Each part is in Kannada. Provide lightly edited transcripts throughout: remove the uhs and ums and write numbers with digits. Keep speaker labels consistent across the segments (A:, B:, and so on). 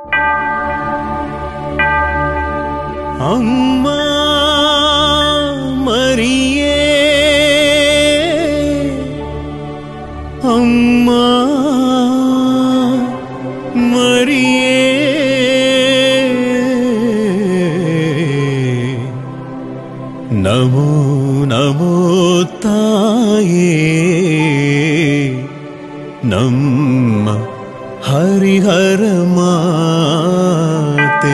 A: ಅಮ್ಮ ಮರಿಯೇ ಅಮ್ಮ ಮರಿಯೇ ನಮೋ ನಮೋ ತಾಯೇ ನಮ್ಮ ಹರಿಹರ ಮಾತೆ.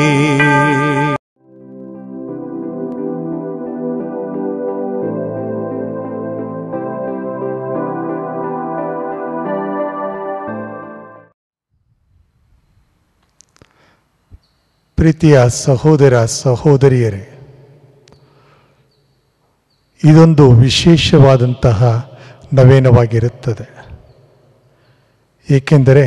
B: ಪ್ರೀತಿಯ ಸಹೋದರ ಸಹೋದರಿಯರೇ, ಇದೊಂದು ವಿಶೇಷವಾದಂತಹ ನವೇನವಾಗಿರುತ್ತದೆ. ಏಕೆಂದರೆ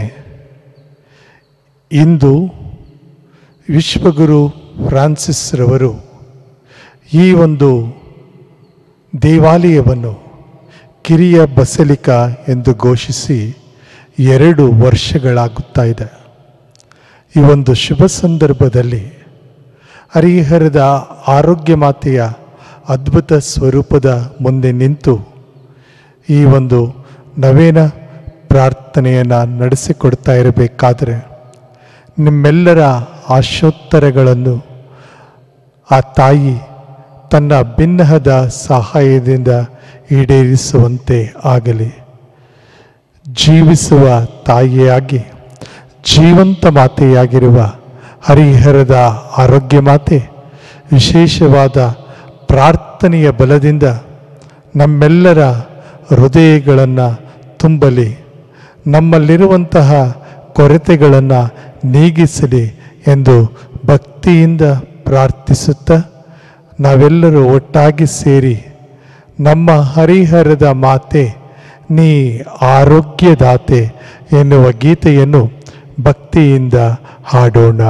B: ಇಂದು ವಿಶ್ವಗುರು ಫ್ರಾನ್ಸಿಸ್ ರವರು ಈ ಒಂದು ದೇವಾಲಯವನ್ನು ಕಿರಿಯ ಬಸಲಿಕಾ ಎಂದು ಘೋಷಿಸಿ 2 ವರ್ಷಗಳಾಗುತ್ತಾ ಇದೆ. ಈ ಒಂದು ಶುಭ ಸಂದರ್ಭದಲ್ಲಿ ಹರಿಹರದ ಆರೋಗ್ಯ ಮಾತೆಯ ಅದ್ಭುತ ಸ್ವರೂಪದ ಮುಂದೆ ನಿಂತು ಈ ಒಂದು ನವೇನ ಪ್ರಾರ್ಥನೆಯನ್ನು ನಡೆಸಿಕೊಡ್ತಾ ಇರಬೇಕಾದರೆ ನಿಮ್ಮೆಲ್ಲರ ಆಶೋತ್ತರಗಳನ್ನು ಆ ತಾಯಿ ತನ್ನ ಭಿನ್ನಹದ ಸಹಾಯದಿಂದ ಈಡೇರಿಸುವಂತೆ ಆಗಲಿ. ಜೀವಿಸುವ ತಾಯಿಯಾಗಿ ಜೀವಂತ ಮಾತೆಯಾಗಿರುವ ಹರಿಹರದ ಆರೋಗ್ಯ ಮಾತೆ ವಿಶೇಷವಾದ ಪ್ರಾರ್ಥನೆಯ ಬಲದಿಂದ ನಮ್ಮೆಲ್ಲರ ಹೃದಯಗಳನ್ನು ತುಂಬಲಿ, ನಮ್ಮಲ್ಲಿರುವಂತಹ ಕೊರತೆಗಳನ್ನು ನೀಗಿಸಲಿ ಎಂದು ಭಕ್ತಿಯಿಂದ ಪ್ರಾರ್ಥಿಸುತ್ತಾ ನಾವೆಲ್ಲರೂ ಒಟ್ಟಾಗಿ ಸೇರಿ ನಮ್ಮ ಹರಿಹರದ ಮಾತೆ ನೀ ಆರೋಗ್ಯದಾತೆ ಎನ್ನುವ ಗೀತೆಯನ್ನು ಭಕ್ತಿಯಿಂದ ಹಾಡೋಣ.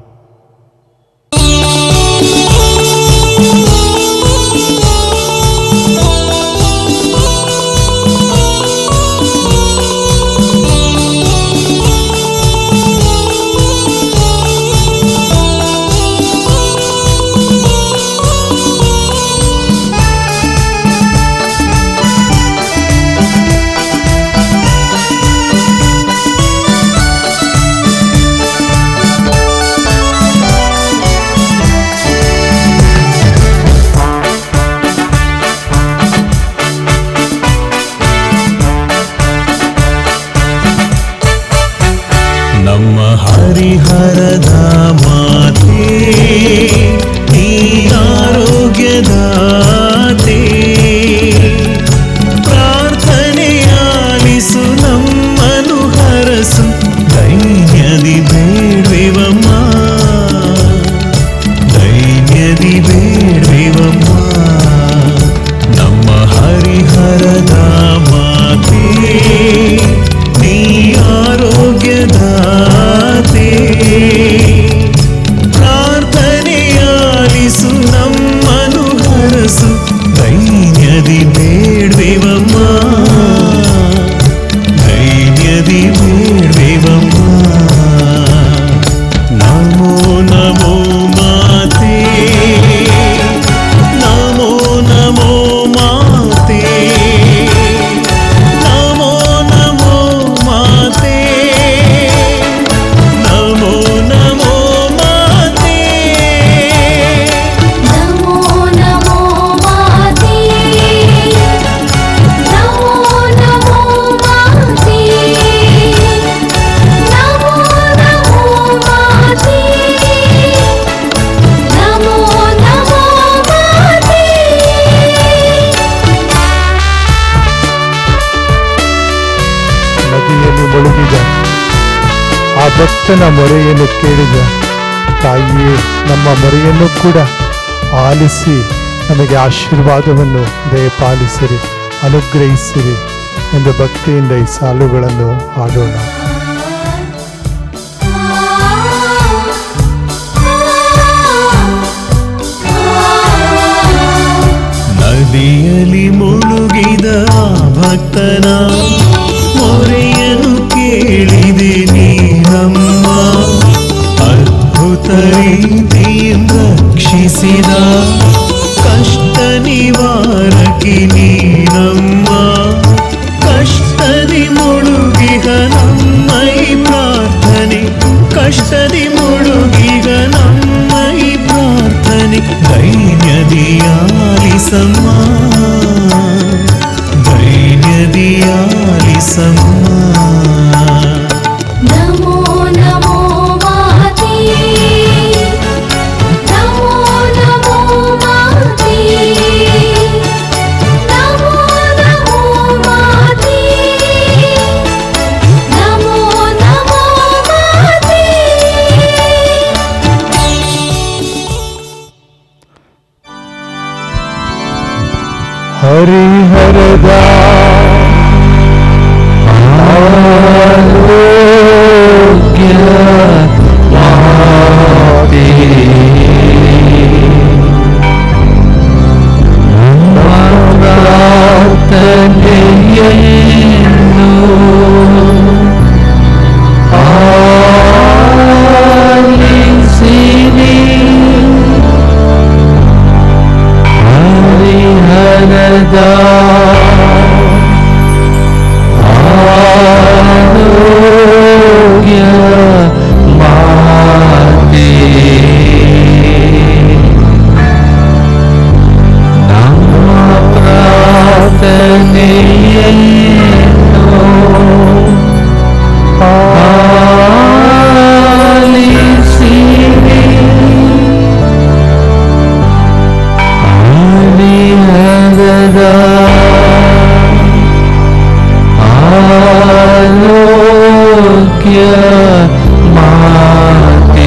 A: ಹರಿಹರದ ಮಾತೆ ನೀ ಆರೋಗ್ಯದಾತೆ, ಪ್ರಾರ್ಥನೆಯಾಲಿಸು ನಮ್ಮನು ಹರಸು, ದೈನ್ಯದಿ ಬೇಡ್ವೆವಮ್ಮ, ದೈನ್ಯದಿ ಬೇಡ್ವೆವಮ್ಮ. ನಮ್ಮ ಹರಿಹರದ ಮಾತೆ ನೀ ಆರೋಗ್ಯದಾತೆ, ಪ್ರಾರ್ಥನೆಯಾಲಿಸು ನಮ್ಮನು ಹರಸು, ದೈನ್ಯದಿ ಬೇಡ್ವೆವಮ್ಮ, ದೈನ್ಯದಿ ಬೇಡ್ವೆವಮ್ಮ. ನಮೋ ನಮೋ ಮಾತೆ, ನಮೋ ನಮೋ ಮಾತೆ, ನಮೋ ನಮೋ ಮಾತೆ, ನಮೋ ನಮೋ ಮಾತೆ,
C: ನಮೋ ನಮೋ ಮಾತೆ, ನಮೋ ನಮೋ ಮಾತೆ, ನಮೋ ನಮೋ ಮಾತೆ, ನಮೋ ನಮೋ ಮಾತೆ.
B: ನದಿಯಲ್ಲಿ ಮುಳುಗಿದ ಆ ಭಕ್ತನ ಮೊರೆಯನ್ನು ಕೇಳಿದ ತಾಯಿಯೇ ನಮ್ಮ ಮೊರೆಯನ್ನು ಕೂಡ ಆಲಿಸಿ ನಮಗೆ ಆಶೀರ್ವಾದವನ್ನು ದಯಪಾಲಿಸಿರಿ, ಅನುಗ್ರಹಿಸಿರಿ ಎಂದು ಭಕ್ತಿಯಿಂದ ಈ ಸಾಲುಗಳನ್ನು ಹಾಡೋಣ.
A: ನದಿಯಲ್ಲಿ ಮುಳುಗಿದ ಭಕ್ತನ ಮೊರೆಯನ್ನು ಕೇಳಿದೆ ನೀನಮ್ಮ, ಪ್ರೀತಿಯಿಂದ ರಕ್ಷಿಸಿದ ಕಷ್ಟ ನಿವಾರಕಿ ನೀನಮ್ಮ. ಕಷ್ಟದಿ ಮುಳುಗಿಗ ನಮ್ಮ ಈ ಪ್ರಾರ್ಥನೆ, ಕಷ್ಟದಿ ಮುಳುಗಿಗ ನಮ್ಮ ಈ ಪ್ರಾರ್ಥನೆ ಧೈರ್ಯದಿಯಾಲಿಸಮ್ಮ, ಧೈರ್ಯದಿಯಾಲಿಸಮ್ಮ.
C: ನಮೋ ನಮೋ ಮಾತೆ, ನಮೋ ನಮೋ ಮಾತೆ, ನಮೋ ನಮೋ ಮಾತೆ, ನಮೋ ನಮೋ ಮಾತೆ.
B: ಹರಿಹರದ ಆರೋಗ್ಯ ಮಾತೆ, ಪ್ರಾರ್ಥನೆಯನ್ನು ಆಲಿಸಿರಿ. ಹರಿಹರದ ಆರೋಗ್ಯ ಮಾತೆ, ನಮ್ಮ ಪ್ರಾರ್ಥನೆಯನ್ನು ಆಲಿಸಿರಿ. ಹರಿಹರದ ಆರೋಗ್ಯ ಮಾತೆ,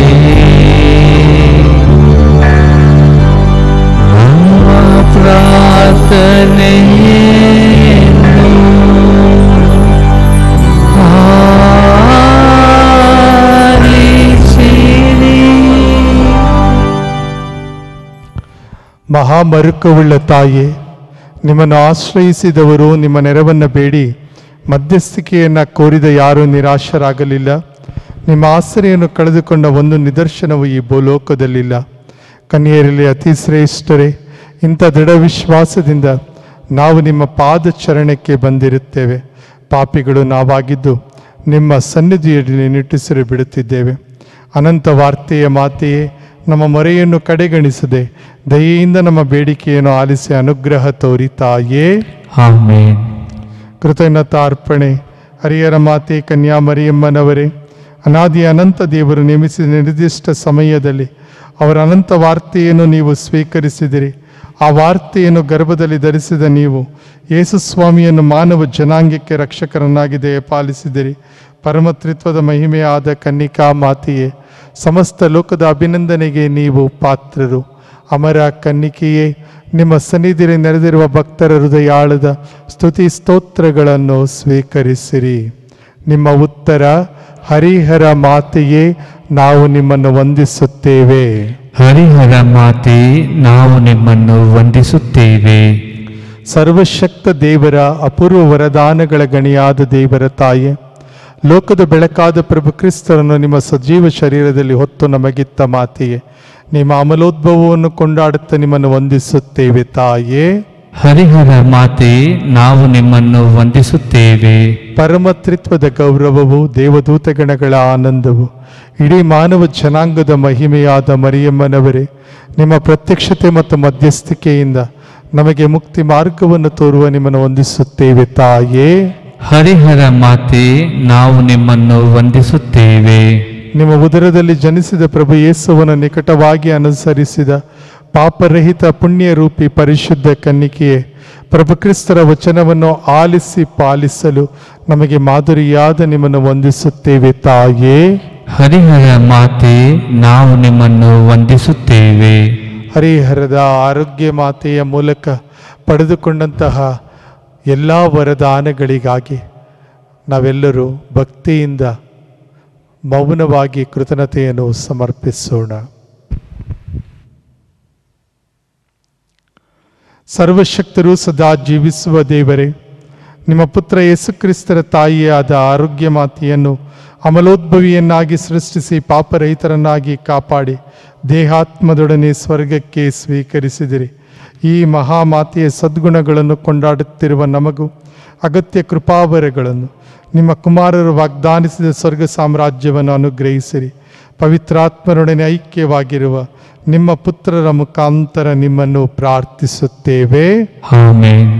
B: ನಮ್ಮ ಪ್ರಾರ್ಥನೆಯನ್ನು ಆಲಿಸಿರಿ. ಮಹಾಮರುಕವುಳ್ಳ ತಾಯೇ, ನಿಮ್ಮನ್ನು ಆಶ್ರಯಿಸಿದವರು ನಿಮ್ಮ ನೆರವನ್ನು ಬೇಡಿ ಮಧ್ಯಸ್ಥಿಕೆಯನ್ನು ಕೋರಿದ ಯಾರೂ ನಿರಾಶರಾಗಲಿಲ್ಲ. ನಿಮ್ಮ ಆಸರೆಯನ್ನು ಕಳೆದುಕೊಂಡ ಒಂದು ನಿದರ್ಶನವು ಈ ಭೂಲೋಕದಲ್ಲಿಲ್ಲ. ಕನ್ಯೆಯರಲ್ಲಿ ಅತಿ ಶ್ರೇಷ್ಠರೇ, ಇಂಥ ದೃಢ ವಿಶ್ವಾಸದಿಂದ ನಾವು ನಿಮ್ಮ ಪಾದಚರಣಕ್ಕೆ ಬಂದಿರುತ್ತೇವೆ. ಪಾಪಿಗಳು ನಾವಾಗಿದ್ದು ನಿಮ್ಮ ಸನ್ನಿಧಿಯಲ್ಲಿ ನಿಟ್ಟುಸಿರು ಬಿಡುತ್ತಿದ್ದೇವೆ. ಅನಂತ ವಾರ್ತೆಯ ಮಾತೆಯೇ, ನಮ್ಮ ಮೊರೆಯನ್ನು ಕಡೆಗಣಿಸದೆ ದಯೆಯಿಂದ ನಮ್ಮ ಬೇಡಿಕೆಯನ್ನು ಆಲಿಸಿ ಅನುಗ್ರಹ ತೋರಿ ತಾಯೇ.
D: ಆಮೆನ್.
B: ಕೃತಜ್ಞತಾ ಅರ್ಪಣೆ. ಹರಿಹರ ಮಾತೆ ಕನ್ಯಾ ಮರಿಯಮ್ಮನವರೇ, ಅನಾದಿ ಅನಂತ ದೇವರು ನೇಮಿಸಿದ ನಿರ್ದಿಷ್ಟ ಸಮಯದಲ್ಲಿ ಅವರ ಅನಂತ ವಾರ್ತೆಯನ್ನು ನೀವು ಸ್ವೀಕರಿಸಿದಿರಿ. ಆ ವಾರ್ತೆಯನ್ನು ಗರ್ಭದಲ್ಲಿ ಧರಿಸಿದ ನೀವು ಯೇಸುಸ್ವಾಮಿಯನ್ನು ಮಾನವ ಜನಾಂಗಕ್ಕೆ ರಕ್ಷಕರನ್ನಾಗಿ ದಯಪಾಲಿಸಿದಿರಿ. ಪರಮತ್ರಿತ್ವದ ಮಹಿಮೆಯಾದ ಕನ್ನಿಕಾ ಮಾತೆಯೇ, ಸಮಸ್ತ ಲೋಕದ ಅಭಿನಂದನೆಗೆ ನೀವು ಪಾತ್ರರು. ಅಮರ ಕನ್ನಿಕೆಯೇ, ನಿಮ್ಮ ಸನ್ನಿಧಿಯಲ್ಲಿ ನೆರೆದಿರುವ ಭಕ್ತರ ಹೃದಯಾಳದ ಸ್ತುತಿ ಸ್ತೋತ್ರಗಳನ್ನು ಸ್ವೀಕರಿಸಿರಿ. ನಿಮ್ಮ ಉತ್ತರ, ಹರಿಹರ ಮಾತೆಯೇ, ನಾವು ನಿಮ್ಮನ್ನು ವಂದಿಸುತ್ತೇವೆ.
D: ಹರಿಹರ ಮಾತೆ, ನಾವು ನಿಮ್ಮನ್ನು ವಂದಿಸುತ್ತೇವೆ.
B: ಸರ್ವಶಕ್ತ ದೇವರ ಅಪೂರ್ವ ವರದಾನಗಳ ಗಣಿಯಾದ ದೇವರ ತಾಯೆ, ಲೋಕದ ಬೆಳಕಾದ ಪ್ರಭು ಕ್ರಿಸ್ತರನ್ನು ನಿಮ್ಮ ಸಜೀವ ಶರೀರದಲ್ಲಿ ಹೊತ್ತು ನಮಗಿತ್ತ ಮಾತೆಯೇ, ನಿಮ್ಮ ಅಮಲೋದ್ಭವವನ್ನು ಕೊಂಡಾಡುತ್ತಾ ನಿಮ್ಮನ್ನು ವಂದಿಸುತ್ತೇವೆ ತಾಯೇ.
D: ಹರಿಹರ ಮಾತೆ, ನಾವು ನಿಮ್ಮನ್ನು ವಂದಿಸುತ್ತೇವೆ.
B: ಪರಮತ್ರಿತ್ವದ ಗೌರವವು, ದೇವದೂತಗಣಗಳ ಆನಂದವು, ಇಡೀ ಮಾನವ ಜನಾಂಗದ ಮಹಿಮೆಯಾದ ಮರಿಯಮ್ಮನವರೇ, ನಿಮ್ಮ ಪ್ರತ್ಯಕ್ಷತೆ ಮತ್ತು ಮಧ್ಯಸ್ಥಿಕೆಯಿಂದ ನಮಗೆ ಮುಕ್ತಿ ಮಾರ್ಗವನ್ನು ತೋರುವ ನಿಮ್ಮನ್ನು ವಂದಿಸುತ್ತೇವೆ ತಾಯೇ.
D: ಹರಿಹರ ಮಾತೆ, ನಾವು ನಿಮ್ಮನ್ನು ವಂದಿಸುತ್ತೇವೆ.
B: ನಿಮ್ಮ ಉದರದಲ್ಲಿ ಜನಿಸಿದ ಪ್ರಭು ಯೇಸುವನ್ನು ನಿಕಟವಾಗಿ ಅನುಸರಿಸಿದ ಪಾಪರಹಿತ ಪುಣ್ಯರೂಪಿ ಪರಿಶುದ್ಧ ಕನ್ನಿಕೆಯೇ, ಪ್ರಭು ಕ್ರಿಸ್ತರ ವಚನವನ್ನು ಆಲಿಸಿ ಪಾಲಿಸಲು ನಮಗೆ ಮಾದರಿಯಾದ ನಿಮ್ಮನ್ನು ವಂದಿಸುತ್ತೇವೆ ತಾಯೇ.
D: ಹರಿಹರ ಮಾತೆ, ನಾವು ನಿಮ್ಮನ್ನು ವಂದಿಸುತ್ತೇವೆ.
B: ಹರಿಹರದ ಆರೋಗ್ಯ ಮಾತೆಯ ಮೂಲಕ ಪಡೆದುಕೊಂಡಂತಹ ಎಲ್ಲ ವರದಾನಗಳಿಗಾಗಿ ನಾವೆಲ್ಲರೂ ಭಕ್ತಿಯಿಂದ ಮೌನವಾಗಿ ಕೃತಜ್ಞತೆಯನ್ನು ಸಮರ್ಪಿಸೋಣ. ಸರ್ವಶಕ್ತರು ಸದಾ ಜೀವಿಸುವ ದೇವರೇ, ನಿಮ್ಮ ಪುತ್ರ ಯೇಸುಕ್ರಿಸ್ತರ ತಾಯಿಯಾದ ಆರೋಗ್ಯ ಮಾತೆಯನ್ನು ಅಮಲೋದ್ಭವಿಯನ್ನಾಗಿ ಸೃಷ್ಟಿಸಿ ಪಾಪರಹಿತರನ್ನಾಗಿ ಕಾಪಾಡಿ ದೇಹಾತ್ಮದೊಡನೆ ಸ್ವರ್ಗಕ್ಕೆ ಸ್ವೀಕರಿಸಿದಿರಿ. ಈ ಮಹಾಮಾತೆಯ ಸದ್ಗುಣಗಳನ್ನು ಕೊಂಡಾಡುತ್ತಿರುವ ನಮಗೂ ಅಗತ್ಯ ಕೃಪಾವರಗಳನ್ನು ನಿಮ್ಮ ಕುಮಾರರು ವಾಗ್ದಾನಿಸಿದ ಸ್ವರ್ಗ ಸಾಮ್ರಾಜ್ಯವನ್ನು ಅನುಗ್ರಹಿಸಿರಿ. ಪವಿತ್ರಾತ್ಮರೊಡನೆ ಐಕ್ಯವಾಗಿರುವ ನಿಮ್ಮ ಪುತ್ರರ ಮುಖಾಂತರ ನಿಮ್ಮನ್ನು ಪ್ರಾರ್ಥಿಸುತ್ತೇವೆ.
D: ಆಮೆನ್.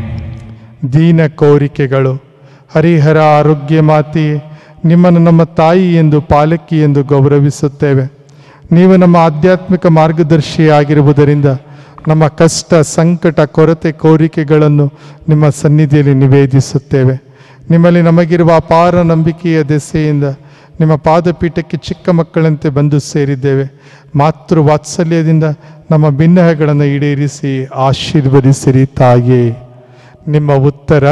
B: ದೀನ ಕೋರಿಕೆಗಳು. ಹರಿಹರ ಆರೋಗ್ಯ ಮಾತೆಯೇ, ನಿಮ್ಮನ್ನು ನಮ್ಮ ತಾಯಿ ಎಂದು ಪಾಲಕಿ ಎಂದು ಗೌರವಿಸುತ್ತೇವೆ. ನೀವು ನಮ್ಮ ಆಧ್ಯಾತ್ಮಿಕ ಮಾರ್ಗದರ್ಶಿಯಾಗಿರುವುದರಿಂದ ನಮ್ಮ ಕಷ್ಟ, ಸಂಕಟ, ಕೊರತೆ, ಕೋರಿಕೆಗಳನ್ನು ನಿಮ್ಮ ಸನ್ನಿಧಿಯಲ್ಲಿ ನಿವೇದಿಸುತ್ತೇವೆ. ನಿಮ್ಮಲ್ಲಿ ನಮಗಿರುವ ಅಪಾರ ನಂಬಿಕೆಯ ದೆಸೆಯಿಂದ ನಿಮ್ಮ ಪಾದಪೀಠಕ್ಕೆ ಚಿಕ್ಕ ಮಕ್ಕಳಂತೆ ಬಂದು ಸೇರಿದ್ದೇವೆ. ಮಾತೃ ವಾತ್ಸಲ್ಯದಿಂದ ನಮ್ಮ ಭಿನ್ನಹಗಳನ್ನು ಈಡೇರಿಸಿ ಆಶೀರ್ವದಿಸಿರಿ ತಾಯೇ. ನಿಮ್ಮ ಉತ್ತರ: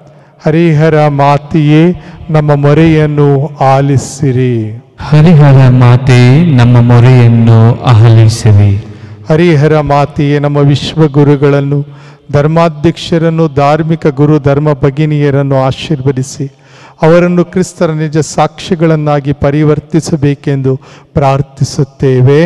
B: ಹರಿಹರ ಮಾತೆಯೇ, ನಮ್ಮ ಮೊರೆಯನ್ನು ಆಲಿಸಿರಿ.
D: ಹರಿಹರ ಮಾತೆ, ನಮ್ಮ ಮೊರೆಯನ್ನು ಆಲಿಸಿರಿ.
B: ಹರಿಹರ ಮಾತೆಯೇ, ನಮ್ಮ ವಿಶ್ವಗುರುಗಳನ್ನು, ಧರ್ಮಾಧ್ಯಕ್ಷರನ್ನು, ಧಾರ್ಮಿಕ ಗುರು ಧರ್ಮ ಭಗಿನಿಯರನ್ನು ಆಶೀರ್ವದಿಸಿ ಅವರನ್ನು ಕ್ರಿಸ್ತರ ನಿಜ ಸಾಕ್ಷಿಗಳನ್ನಾಗಿ ಪರಿವರ್ತಿಸಬೇಕೆಂದು ಪ್ರಾರ್ಥಿಸುತ್ತೇವೆ.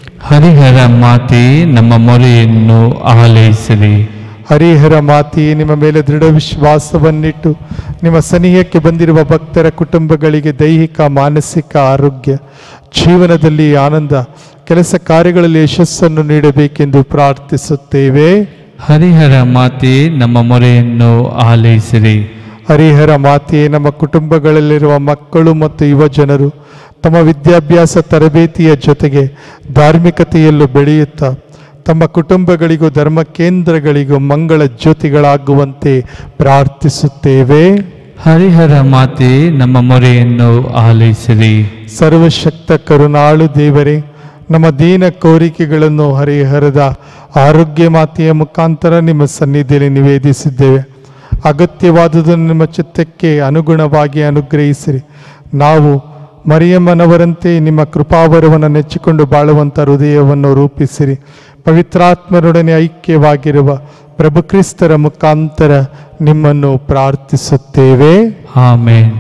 D: ಹರಿಹರ ಮಾತೆ, ನಮ್ಮ ಮೊರೆಯನ್ನು ಆಲೈಸಿರಿ.
B: ಹರಿಹರ ಮಾತೆಯೇ, ನಿಮ್ಮ ಮೇಲೆ ದೃಢ ವಿಶ್ವಾಸವನ್ನಿಟ್ಟು ನಿಮ್ಮ ಸನಿಹಕ್ಕೆ ಬಂದಿರುವ ಭಕ್ತರ ಕುಟುಂಬಗಳಿಗೆ ದೈಹಿಕ, ಮಾನಸಿಕ ಆರೋಗ್ಯ, ಜೀವನದಲ್ಲಿ ಆನಂದ, ಕೆಲಸ ಕಾರ್ಯಗಳಲ್ಲಿ ಯಶಸ್ಸನ್ನು ನೀಡಬೇಕೆಂದು ಪ್ರಾರ್ಥಿಸುತ್ತೇವೆ.
D: ಹರಿಹರ ಮಾತೆ, ನಮ್ಮ ಮೊರೆಯನ್ನು ಆಲೈಸಿರಿ.
B: ಹರಿಹರ ಮಾತೆಯೇ, ನಮ್ಮ ಕುಟುಂಬಗಳಲ್ಲಿರುವ ಮಕ್ಕಳು ಮತ್ತು ಯುವ ಜನರು ತಮ್ಮ ವಿದ್ಯಾಭ್ಯಾಸ ತರಬೇತಿಯ ಜೊತೆಗೆ ಧಾರ್ಮಿಕತೆಯಲ್ಲೂ ಬೆಳೆಯುತ್ತಾ ತಮ್ಮ ಕುಟುಂಬಗಳಿಗೂ ಧರ್ಮ ಕೇಂದ್ರಗಳಿಗೂ ಮಂಗಳ ಜ್ಯೋತಿಗಳಾಗುವಂತೆ ಪ್ರಾರ್ಥಿಸುತ್ತೇವೆ.
D: ಹರಿಹರ ಮಾತೆ, ನಮ್ಮ ಮೊರೆಯನ್ನು ಆಲೈಸಿರಿ.
B: ಸರ್ವಶಕ್ತ ಕರುಣಾಳು ದೇವರೇ, ನಮ್ಮ ದೀನ ಕೋರಿಕೆಗಳನ್ನು ಹರಿಹರದ ಆರೋಗ್ಯ ಮಾತೆಯ ಮುಖಾಂತರ ನಿಮ್ಮ ಸನ್ನಿಧಿಯಲ್ಲಿ ನಿವೇದಿಸಿದ್ದೇವೆ. ಅಗತ್ಯವಾದುದನ್ನು ನಿಮ್ಮ ಚಿತ್ತಕ್ಕೆ ಅನುಗುಣವಾಗಿ ಅನುಗ್ರಹಿಸಿರಿ. ನಾವು ಮರಿಯಮ್ಮನವರಂತೆ ನಿಮ್ಮ ಕೃಪಾವರವನ್ನು ನೆಚ್ಚಿಕೊಂಡು ಬಾಳುವಂಥ ಹೃದಯವನ್ನು ರೂಪಿಸಿರಿ. ಪವಿತ್ರಾತ್ಮರೊಡನೆ ಐಕ್ಯವಾಗಿರುವ ಪ್ರಭು ಕ್ರಿಸ್ತರ ಮುಖಾಂತರ ನಿಮ್ಮನ್ನು ಪ್ರಾರ್ಥಿಸುತ್ತೇವೆ.
D: ಆಮೆನ್.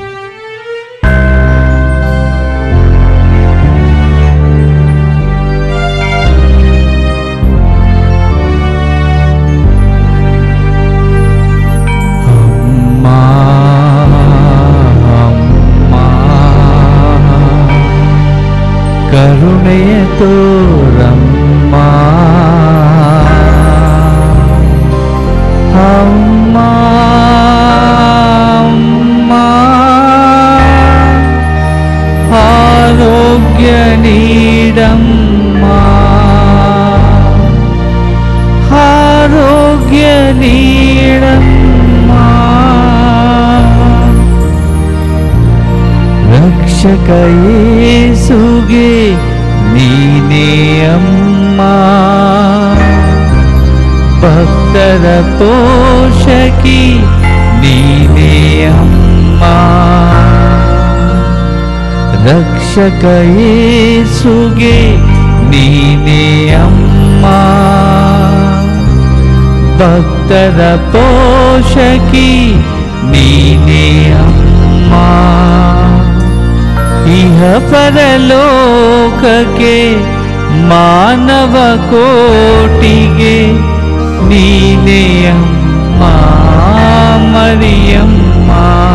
D: ಕರುಣೆಯ ತೋರಮ್ಮ, ಅಮ್ಮ, ಅಮ್ಮ, ಆರೋಗ್ಯ ನೀಡಮ್ಮ, ಆರೋಗ್ಯ ನೀಡಮ್ಮ, ರಕ್ಷಕ ಯೇಸುಗೆ ನೀನೇ ಅಮ್ಮ, ಭಕ್ತರ ಪೋಷಕಿ ನೀನೇ ಅಮ್ಮ, ರಕ್ಷಕ ಯೇಸುಗೆ ನೀನೇ ಅಮ್ಮ, ಭಕ್ತರ ಪೋಷಕಿ ನೀನೇ ಅಮ್ಮ, ಇಹ ಪರಲೋಕಕ್ಕೆ ಮಾನವ ಕೋಟಿಗೆ ನೀನೇ ಅಮ್ಮ ಮರಿಯಮ್ಮ,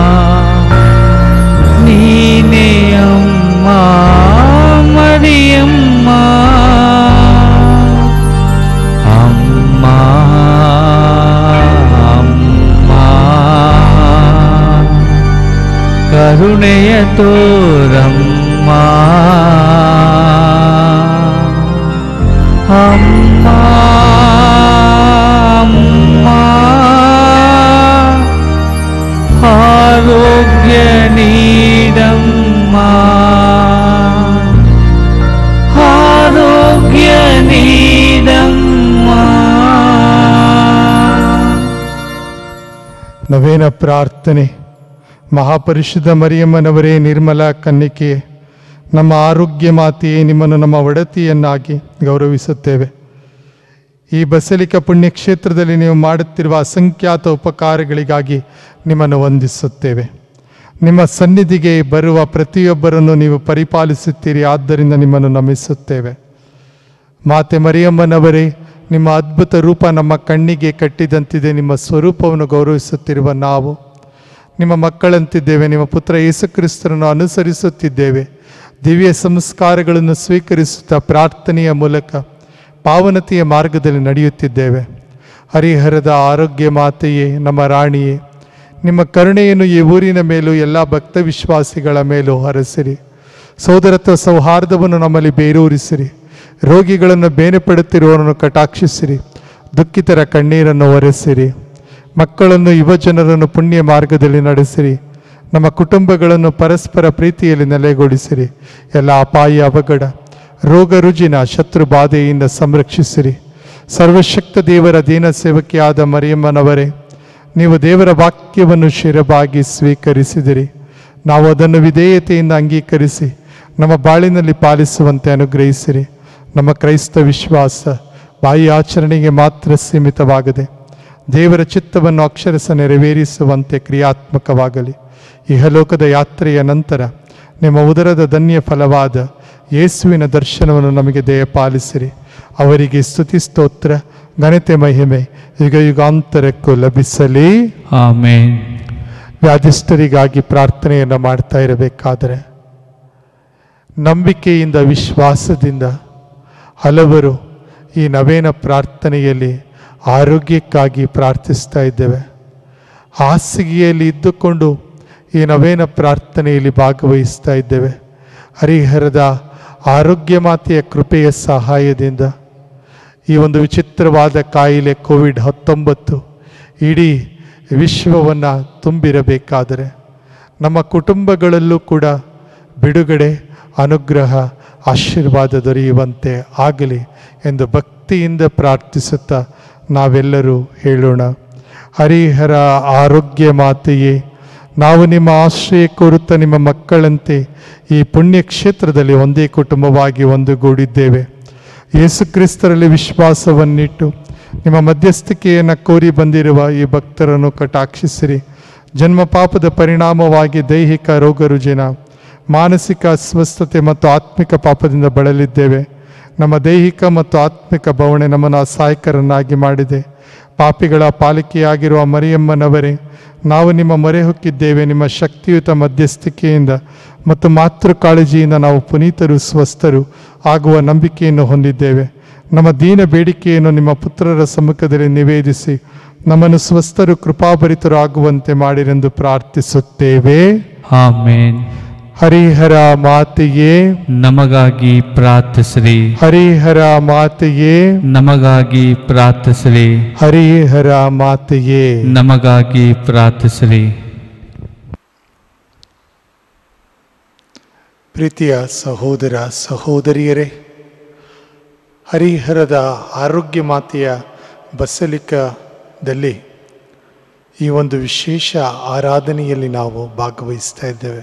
D: ನೀನೇ ಅಮ್ಮ ಮರಿಯಮ್ಮ, ಅಮ್ಮ, ಅಮ್ಮ, ಕರುಣೆಯ ತೋರಮ್ಮ, ಅಮ್ಮ, ಅಮ್ಮ, ಆರೋಗ್ಯ ನೀಡಮ್ಮ, ಆರೋಗ್ಯ ನೀಡಮ್ಮ.
B: ನವೇನ ಪ್ರಾರ್ಥನೆ. ಮಹಾಪರಿಶುದ್ಧ ಮರಿಯಮ್ಮನವರೇ, ನಿರ್ಮಲ ಕನ್ನಿಕೆ, ನಮ್ಮ ಆರೋಗ್ಯ ಮಾತೆಯೇ, ನಿಮ್ಮನ್ನು ನಮ್ಮ ಒಡತಿಯನ್ನಾಗಿ ಗೌರವಿಸುತ್ತೇವೆ. ಈ ಬಸಲಿಕ ಪುಣ್ಯಕ್ಷೇತ್ರದಲ್ಲಿ ನೀವು ಮಾಡುತ್ತಿರುವ ಅಸಂಖ್ಯಾತ ಉಪಕಾರಗಳಿಗಾಗಿ ನಿಮ್ಮನ್ನು ವಂದಿಸುತ್ತೇವೆ. ನಿಮ್ಮ ಸನ್ನಿಧಿಗೆ ಬರುವ ಪ್ರತಿಯೊಬ್ಬರನ್ನು ನೀವು ಪರಿಪಾಲಿಸುತ್ತೀರಿ, ಆದ್ದರಿಂದ ನಿಮ್ಮನ್ನು ನಮಿಸುತ್ತೇವೆ. ಮಾತೆ ಮರಿಯಮ್ಮನವರೇ, ನಿಮ್ಮ ಅದ್ಭುತ ರೂಪ ನಮ್ಮ ಕಣ್ಣಿಗೆ ಕಟ್ಟಿದಂತಿದೆ. ನಿಮ್ಮ ಸ್ವರೂಪವನ್ನು ಗೌರವಿಸುತ್ತಿರುವ ನಾವು ನಿಮ್ಮ ಮಕ್ಕಳಂತಿದ್ದೇವೆ. ನಿಮ್ಮ ಪುತ್ರ ಯೇಸುಕ್ರಿಸ್ತರನ್ನು ಅನುಸರಿಸುತ್ತಿದ್ದೇವೆ. ದಿವ್ಯ ಸಂಸ್ಕಾರಗಳನ್ನು ಸ್ವೀಕರಿಸುತ್ತಾ ಪ್ರಾರ್ಥನೆಯ ಮೂಲಕ ಪಾವನತೆಯ ಮಾರ್ಗದಲ್ಲಿ ನಡೆಯುತ್ತಿದ್ದೇವೆ. ಹರಿಹರದ ಆರೋಗ್ಯ ಮಾತೆಯೇ, ನಮ್ಮ ರಾಣಿಯೇ, ನಿಮ್ಮ ಕರುಣೆಯನ್ನು ಈ ಊರಿನ ಮೇಲೂ ಎಲ್ಲ ಭಕ್ತ ವಿಶ್ವಾಸಿಗಳ ಮೇಲೂ ಹರಸಿರಿ. ಸೋದರತ್ವ ಸೌಹಾರ್ದವನ್ನು ನಮ್ಮಲ್ಲಿ ಬೇರೂರಿಸಿರಿ. ರೋಗಿಗಳನ್ನು ಬೇನೆಪಡುತ್ತಿರುವವರನ್ನು ಕಟಾಕ್ಷಿಸಿರಿ. ದುಃಖಿತರ ಕಣ್ಣೀರನ್ನು ಒರೆಸಿರಿ. ಮಕ್ಕಳನ್ನು ಯುವಜನರನ್ನು ಪುಣ್ಯ ಮಾರ್ಗದಲ್ಲಿ ನಡೆಸಿರಿ. ನಮ್ಮ ಕುಟುಂಬಗಳನ್ನು ಪರಸ್ಪರ ಪ್ರೀತಿಯಲ್ಲಿ ನೆಲೆಗೊಳಿಸಿರಿ. ಎಲ್ಲ ಅಪಾಯ, ಅವಘಡ, ರೋಗ ರುಜಿನ, ಶತ್ರು ಬಾಧೆಯಿಂದ ಸಂರಕ್ಷಿಸಿರಿ. ಸರ್ವಶಕ್ತ ದೇವರ ದೀನ ಸೇವಕಿಯಾದ ಮರಿಯಮ್ಮನವರೇ, ನೀವು ದೇವರ ವಾಕ್ಯವನ್ನು ಶಿರಬಾಗಿ ಸ್ವೀಕರಿಸಿದಿರಿ. ನಾವು ಅದನ್ನು ವಿಧೇಯತೆಯಿಂದ ಅಂಗೀಕರಿಸಿ ನಮ್ಮ ಬಾಳಿನಲ್ಲಿ ಪಾಲಿಸುವಂತೆ ಅನುಗ್ರಹಿಸಿರಿ. ನಮ್ಮ ಕ್ರೈಸ್ತ ವಿಶ್ವಾಸ ಬಾಯಿ ಆಚರಣೆಗೆ ಮಾತ್ರ ಸೀಮಿತವಾಗದೆ ದೇವರ ಚಿತ್ತವನ್ನು ಅಕ್ಷರಸ ನೆರವೇರಿಸುವಂತೆ ಕ್ರಿಯಾತ್ಮಕವಾಗಲಿ. ಇಹಲೋಕದ ಯಾತ್ರೆಯ ನಂತರ ನಿಮ್ಮ ಉದರದ ಧನ್ಯ ಫಲವಾದ ಯೇಸುವಿನ ದರ್ಶನವನ್ನು ನಮಗೆ ದಯಪಾಲಿಸಿರಿ. ಅವರಿಗೆ ಸ್ತುತಿ, ಸ್ತೋತ್ರ, ಘನತೆ, ಮಹಿಮೆ ಯುಗ ಯುಗಾಂತರಕ್ಕೂ ಲಭಿಸಲಿ.
D: ಆಮೇನ್.
B: ವ್ಯಾಧಿಷ್ಠರಿಗಾಗಿ ಪ್ರಾರ್ಥನೆಯನ್ನು ಮಾಡ್ತಾ ಇರಬೇಕಾದರೆ ನಂಬಿಕೆಯಿಂದ, ವಿಶ್ವಾಸದಿಂದ ಹಲವರು ಈ ನವೇನ ಪ್ರಾರ್ಥನೆಯಲ್ಲಿ ಆರೋಗ್ಯಕ್ಕಾಗಿ ಪ್ರಾರ್ಥಿಸ್ತಾ ಇದ್ದೇವೆ. ಹಾಸಿಗೆಯಲ್ಲಿ ಇದ್ದುಕೊಂಡು ಈ ನವೇನ ಪ್ರಾರ್ಥನೆಯಲ್ಲಿ ಭಾಗವಹಿಸ್ತಾ ಇದ್ದೇವೆ. ಹರಿಹರದ ಆರೋಗ್ಯ ಮಾತೆಯ ಕೃಪೆಯ ಸಹಾಯದಿಂದ ಈ ಒಂದು ವಿಚಿತ್ರವಾದ ಕಾಯಿಲೆ ಕೋವಿಡ್-19 ಇಡೀ ವಿಶ್ವವನ್ನು ತುಂಬಿರಬೇಕಾದರೆ ನಮ್ಮ ಕುಟುಂಬಗಳಲ್ಲೂ ಕೂಡ ಬಿಡುಗಡೆ, ಅನುಗ್ರಹ, ಆಶೀರ್ವಾದ ದೊರೆಯುವಂತೆ ಆಗಲಿ ಎಂದು ಭಕ್ತಿಯಿಂದ ಪ್ರಾರ್ಥಿಸುತ್ತಾ ನಾವೆಲ್ಲರೂ ಹೇಳೋಣ. ಹರಿಹರ ಆರೋಗ್ಯ ಮಾತೆಯೇ, ನಾವು ನಿಮ್ಮ ಆಶ್ರಯ ಕೋರುತ್ತಾ ನಿಮ್ಮ ಮಕ್ಕಳಂತೆ ಈ ಪುಣ್ಯ ಕ್ಷೇತ್ರದಲ್ಲಿ ಒಂದೇ ಕುಟುಂಬವಾಗಿ ಒಂದುಗೂಡಿದ್ದೇವೆ. ಯೇಸುಕ್ರಿಸ್ತರಲ್ಲಿ ವಿಶ್ವಾಸವನ್ನಿಟ್ಟು ನಿಮ್ಮ ಮಧ್ಯಸ್ಥಿಕೆಯನ್ನು ಕೋರಿ ಬಂದಿರುವ ಈ ಭಕ್ತರನ್ನು ಕಟಾಕ್ಷಿಸಿರಿ. ಜನ್ಮ ಪಾಪದ ಪರಿಣಾಮವಾಗಿ ದೈಹಿಕ ರೋಗ ರುಜಿನ, ಮಾನಸಿಕ ಅಸ್ವಸ್ಥತೆ ಮತ್ತು ಆತ್ಮಿಕ ಪಾಪದಿಂದ ಬಳಲಿದ್ದೇವೆ. ನಮ್ಮ ದೈಹಿಕ ಮತ್ತು ಆತ್ಮಿಕ ಬವಣೆ ನಮ್ಮನ್ನು ಅಸಹಾಯಕರನ್ನಾಗಿ ಮಾಡಿದೆ. ಪಾಪಿಗಳ ಪಾಲಿಕೆಯಾಗಿರುವ ಮರಿಯಮ್ಮನವರೇ, ನಾವು ನಿಮ್ಮ ಮೊರೆ ಹೊಕ್ಕಿದ್ದೇವೆ. ನಿಮ್ಮ ಶಕ್ತಿಯುತ ಮಧ್ಯಸ್ಥಿಕೆಯಿಂದ ಮತ್ತು ಮಾತೃ ಕಾಳಜಿಯಿಂದ ನಾವು ಪುನೀತರು, ಸ್ವಸ್ಥರು ಆಗುವ ನಂಬಿಕೆಯನ್ನು ಹೊಂದಿದ್ದೇವೆ. ನಮ್ಮ ದೀನ ಬೇಡಿಕೆಯನ್ನು ನಿಮ್ಮ ಪುತ್ರರ ಸಮ್ಮುಖದಲ್ಲಿ ನಿವೇದಿಸಿ ನಮ್ಮನ್ನು ಸ್ವಸ್ಥರು, ಕೃಪಾಭರಿತರು ಆಗುವಂತೆ ಮಾಡಿರೆಂದು ಪ್ರಾರ್ಥಿಸುತ್ತೇವೆ.
D: ಆಮೇನ್.
B: ಹರಿಹರ ಮಾತೆಯೇ,
D: ನಮಗಾಗಿ ಪ್ರಾರ್ಥಿಸಿರಿ.
B: ಹರಿಹರ ಮಾತೆಯೇ,
D: ನಮಗಾಗಿ ಪ್ರಾರ್ಥಿಸಿರಿ.
B: ಹರಿಹರ ಮಾತೆಯೇ,
D: ನಮಗಾಗಿ ಪ್ರಾರ್ಥಿಸಿರಿ.
B: ಪ್ರೀತಿಯ ಸಹೋದರ ಸಹೋದರಿಯರೇ, ಹರಿಹರದ ಆರೋಗ್ಯ ಮಾತೆಯ ಬಸಲಿಕದಲ್ಲಿ ಈ ಒಂದು ವಿಶೇಷ ಆರಾಧನೆಯಲ್ಲಿ ನಾವು ಭಾಗವಹಿಸ್ತಾ ಇದ್ದೇವೆ.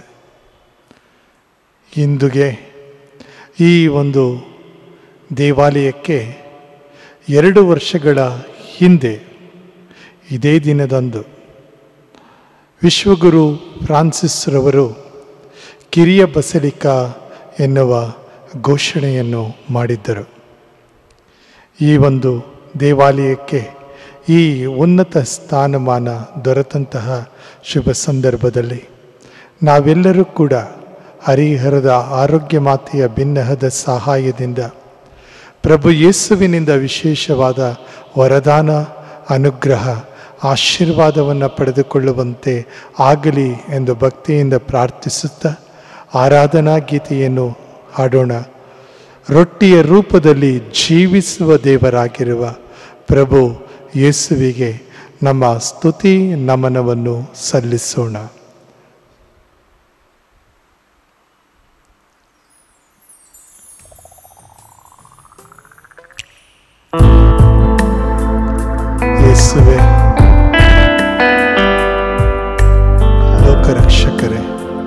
B: ಇಂದುಗೆ ಈ ಒಂದು ದೇವಾಲಯಕ್ಕೆ 2 ವರ್ಷಗಳ ಹಿಂದೆ ಇದೇ ದಿನದಂದು ವಿಶ್ವಗುರು ಫ್ರಾನ್ಸಿಸ್ ರವರು ಕಿರಿಯ ಬಸಲಿಕಾ ಎನ್ನುವ ಘೋಷಣೆಯನ್ನು ಮಾಡಿದ್ದರು. ಈ ಒಂದು ದೇವಾಲಯಕ್ಕೆ ಈ ಉನ್ನತ ಸ್ಥಾನಮಾನ ದೊರೆತಂತಹ ಶುಭ ಸಂದರ್ಭದಲ್ಲಿ ನಾವೆಲ್ಲರೂ ಕೂಡ ಹರಿಹರದ ಆರೋಗ್ಯ ಮಾತೆಯ ಬಿನ್ನಹದ ಸಹಾಯದಿಂದ ಪ್ರಭು ಯೇಸುವಿನಿಂದ ವಿಶೇಷವಾದ ವರದಾನ, ಅನುಗ್ರಹ, ಆಶೀರ್ವಾದವನ್ನು ಪಡೆದುಕೊಳ್ಳುವಂತೆ ಆಗಲಿ ಎಂದು ಭಕ್ತಿಯಿಂದ ಪ್ರಾರ್ಥಿಸುತ್ತಾ ಆರಾಧನಾ ಗೀತೆಯನ್ನು ಹಾಡೋಣ. ರೊಟ್ಟಿಯ ರೂಪದಲ್ಲಿ ಜೀವಿಸುವ ದೇವರಾಗಿರುವ ಪ್ರಭು ಯೇಸುವಿಗೆ ನಮ್ಮ ಸ್ತುತಿ ನಮನವನ್ನು ಸಲ್ಲಿಸೋಣ. ಯೇಸುವೆ, ಲೋಕರಕ್ಷಕರೇ,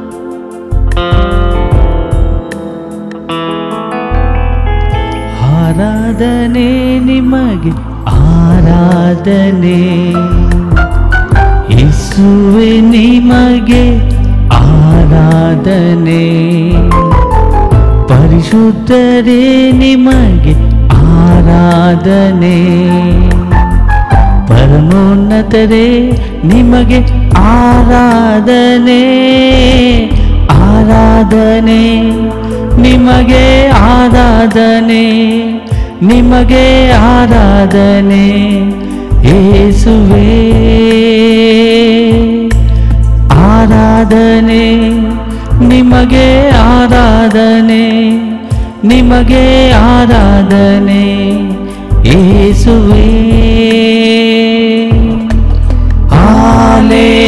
D: ಆರಾಧನೆ ನಿಮಗೆ, ಆರಾಧನೆ ಯೇಸುವೆ ನಿಮಗೆ, ಆರಾಧನೆ ಪರಿಶುದ್ಧರೇ ನಿಮಗೆ ಆರಾಧನೆ ಪರಮೋನ್ನತರೇ ನಿಮಗೆ ಆರಾಧನೆ ಆರಾಧನೆ ನಿಮಗೆ ಆರಾಧನೆ ನಿಮಗೆ ಆರಾಧನೆ ಯೇಸುವೇ ಆರಾಧನೆ ನಿಮಗೆ ಆರಾಧನೆ ನಿಮಗೆ ಆರಾಧನೆ ಯೇಸುವೇ ಹಾಲೆ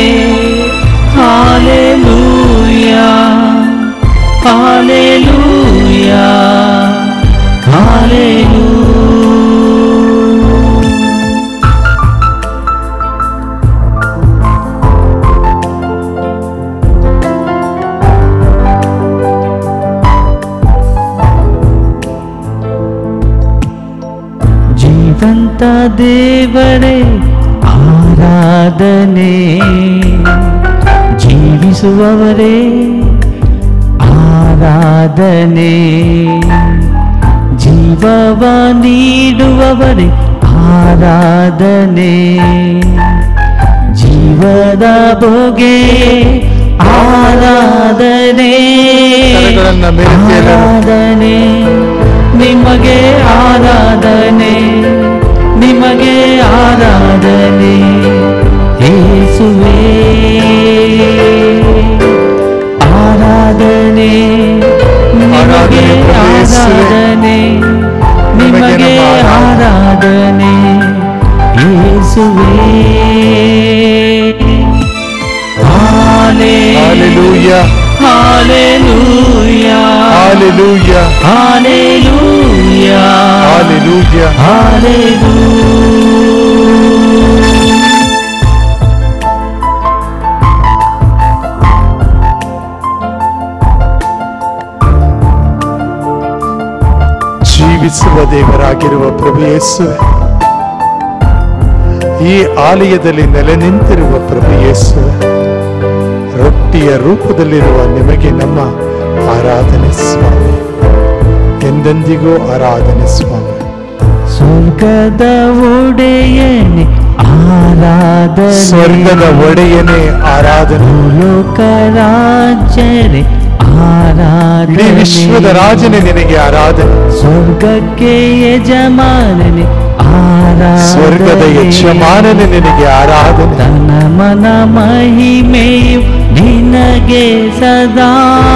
D: ಹಾಲೆಲೂಯಾ ಹಾಲೆಲೂಯಾ ಹಾಲೆಲೂಯಾ ಜೀವಂತ ದೇವರೇ ಆರಾಧನೆ ಜೀವಿಸುವವರೇ ಆರಾಧನೆ ಜೀವವ ನೀಡುವವರೇ ಆರಾಧನೆ ಜೀವದ ಭೋಗೆ ಆರಾಧನೆ ಆರಾಧನೆ ನಿಮಗೆ ಆರಾಧನೆ ನಿಮಗೆ ಆರಾಧನೆ ಯೇಸುವೇ ಆರಾಧನೆ ನಿಮಗೆ ಆರಾಧನೆ ನಿಮಗೆ ಆರಾಧನೆ ಯೇಸುವೇ
B: Hallelujah.
D: Hallelujah.
B: Hallelujah.
D: Hallelujah.
B: Hallelujah.
D: Hallelujah.
B: ಜೀವಿಸುವ ದೇವರಾಗಿರುವ ಪ್ರಭು ಯೇಸುವೆ, ಈ ಆಲಯದಲ್ಲಿ ನೆಲೆ ನಿಂತಿರುವ ಪ್ರಭು ಯೇಸುವೆ, ರೊಟ್ಟಿಯ ರೂಪದಲ್ಲಿರುವ ನಿಮಗೆ ನಮ್ಮ ಆರಾಧನೆ ಸ್ವಾಮಿ, ಎಂದೆಂದಿಗೂ ಆರಾಧನೆ ಸ್ವಾಮಿ.
D: ಸ್ವರ್ಗದ ಒಡೆಯನೆ ಆರಾಧನೆ,
B: ಸ್ವರ್ಗದ ಒಡೆಯನೇ ಆರಾಧನೆ,
D: ಲೋಕ ರಾಜನೇ ಆರಾಧನೆ,
B: ಇಡೀ ವಿಶ್ವದ ರಾಜನೇ ನಿನಗೆ ಆರಾಧನೆ,
D: ಸ್ವರ್ಗಕ್ಕೆ ಯಜಮಾನನೆ ಆರಾಧನೆ,
B: ಸ್ವರ್ಗದ ಯಜಮಾನನೇ ನಿನಗೆ ಆರಾಧನೆ.
D: ತನ ಮನ ಮಹಿಮೆಯು ನಿನಗೆ ಸದಾ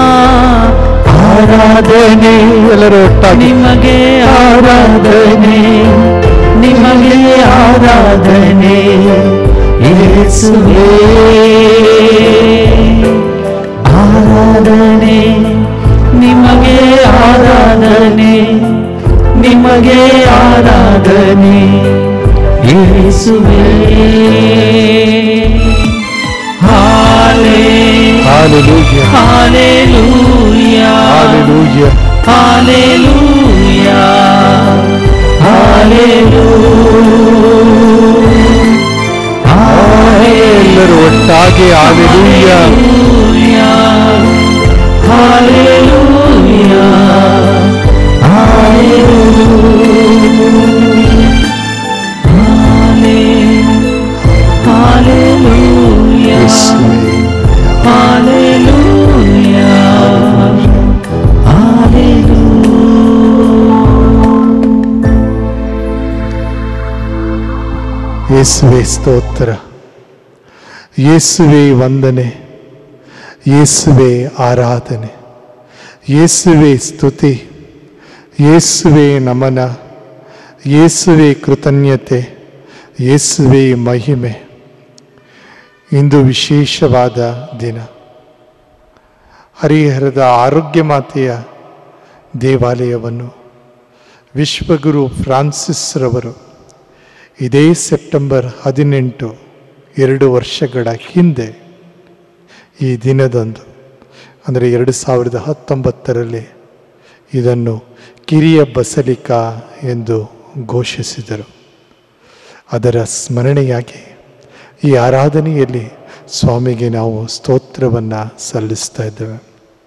B: ಆರಾಧನೆ. ಎಲ್ಲರೂ ಒಟ್ಟಾಗಿ
D: ನಿಮಗೆ ಆರಾಧನೆ ನಿಮಗೆ ಆರಾಧನೆ ಯೇಸುವೇ ಆರಾಧನೆ ನಿಮಗೆ ಆರಾಧನೆ ನಿಮಗೆ ಆರಾಧನೆ ಯೇಸುವೇ
B: Hallelujah.
D: Hallelujah.
B: Hallelujah.
D: Hallelujah. Hallelujah.
B: ಎಲ್ಲರೂ ಒಟ್ಟಾಗಿ Hallelujah.
D: Hallelujah. Hallelujah.
B: ಯೇಸುವೇ.
D: Hallelujah.
B: ಯೇಸುವೇ ಸ್ತೋತ್ರ, ಯೇಸುವೇ ವಂದನೆ, ಯೇಸುವೇ ಆರಾಧನೆ, ಯೇಸುವೇ ಸ್ತುತಿ, ಯೇಸುವೇ ನಮನ, ಯೇಸುವೇ ಕೃತಜ್ಞತೆ, ಯೇಸುವೇ ಮಹಿಮೆ. ಇಂದು ವಿಶೇಷವಾದ ದಿನ. ಹರಿಹರದ ಆರೋಗ್ಯ ಮಾತೆಯ ದೇವಾಲಯವನ್ನು ವಿಶ್ವಗುರು ಫ್ರಾನ್ಸಿಸ್ ರವರು ಇದೇ ಸೆಪ್ಟೆಂಬರ್ 18, 2 ವರ್ಷಗಳ ಹಿಂದೆ ಈ ದಿನದಂದು ಅಂದರೆ 2019ರಲ್ಲಿ ಇದನ್ನು ಕಿರಿಯ ಬಸಲಿಕಾ ಎಂದು ಘೋಷಿಸಿದರು. ಅದರ ಸ್ಮರಣೆಯಾಗಿ ಈ ಆರಾಧನೆಯಲ್ಲಿ ಸ್ವಾಮಿಗೆ ನಾವು ಸ್ತೋತ್ರವನ್ನು ಸಲ್ಲಿಸ್ತಾ ಇದ್ದೇವೆ.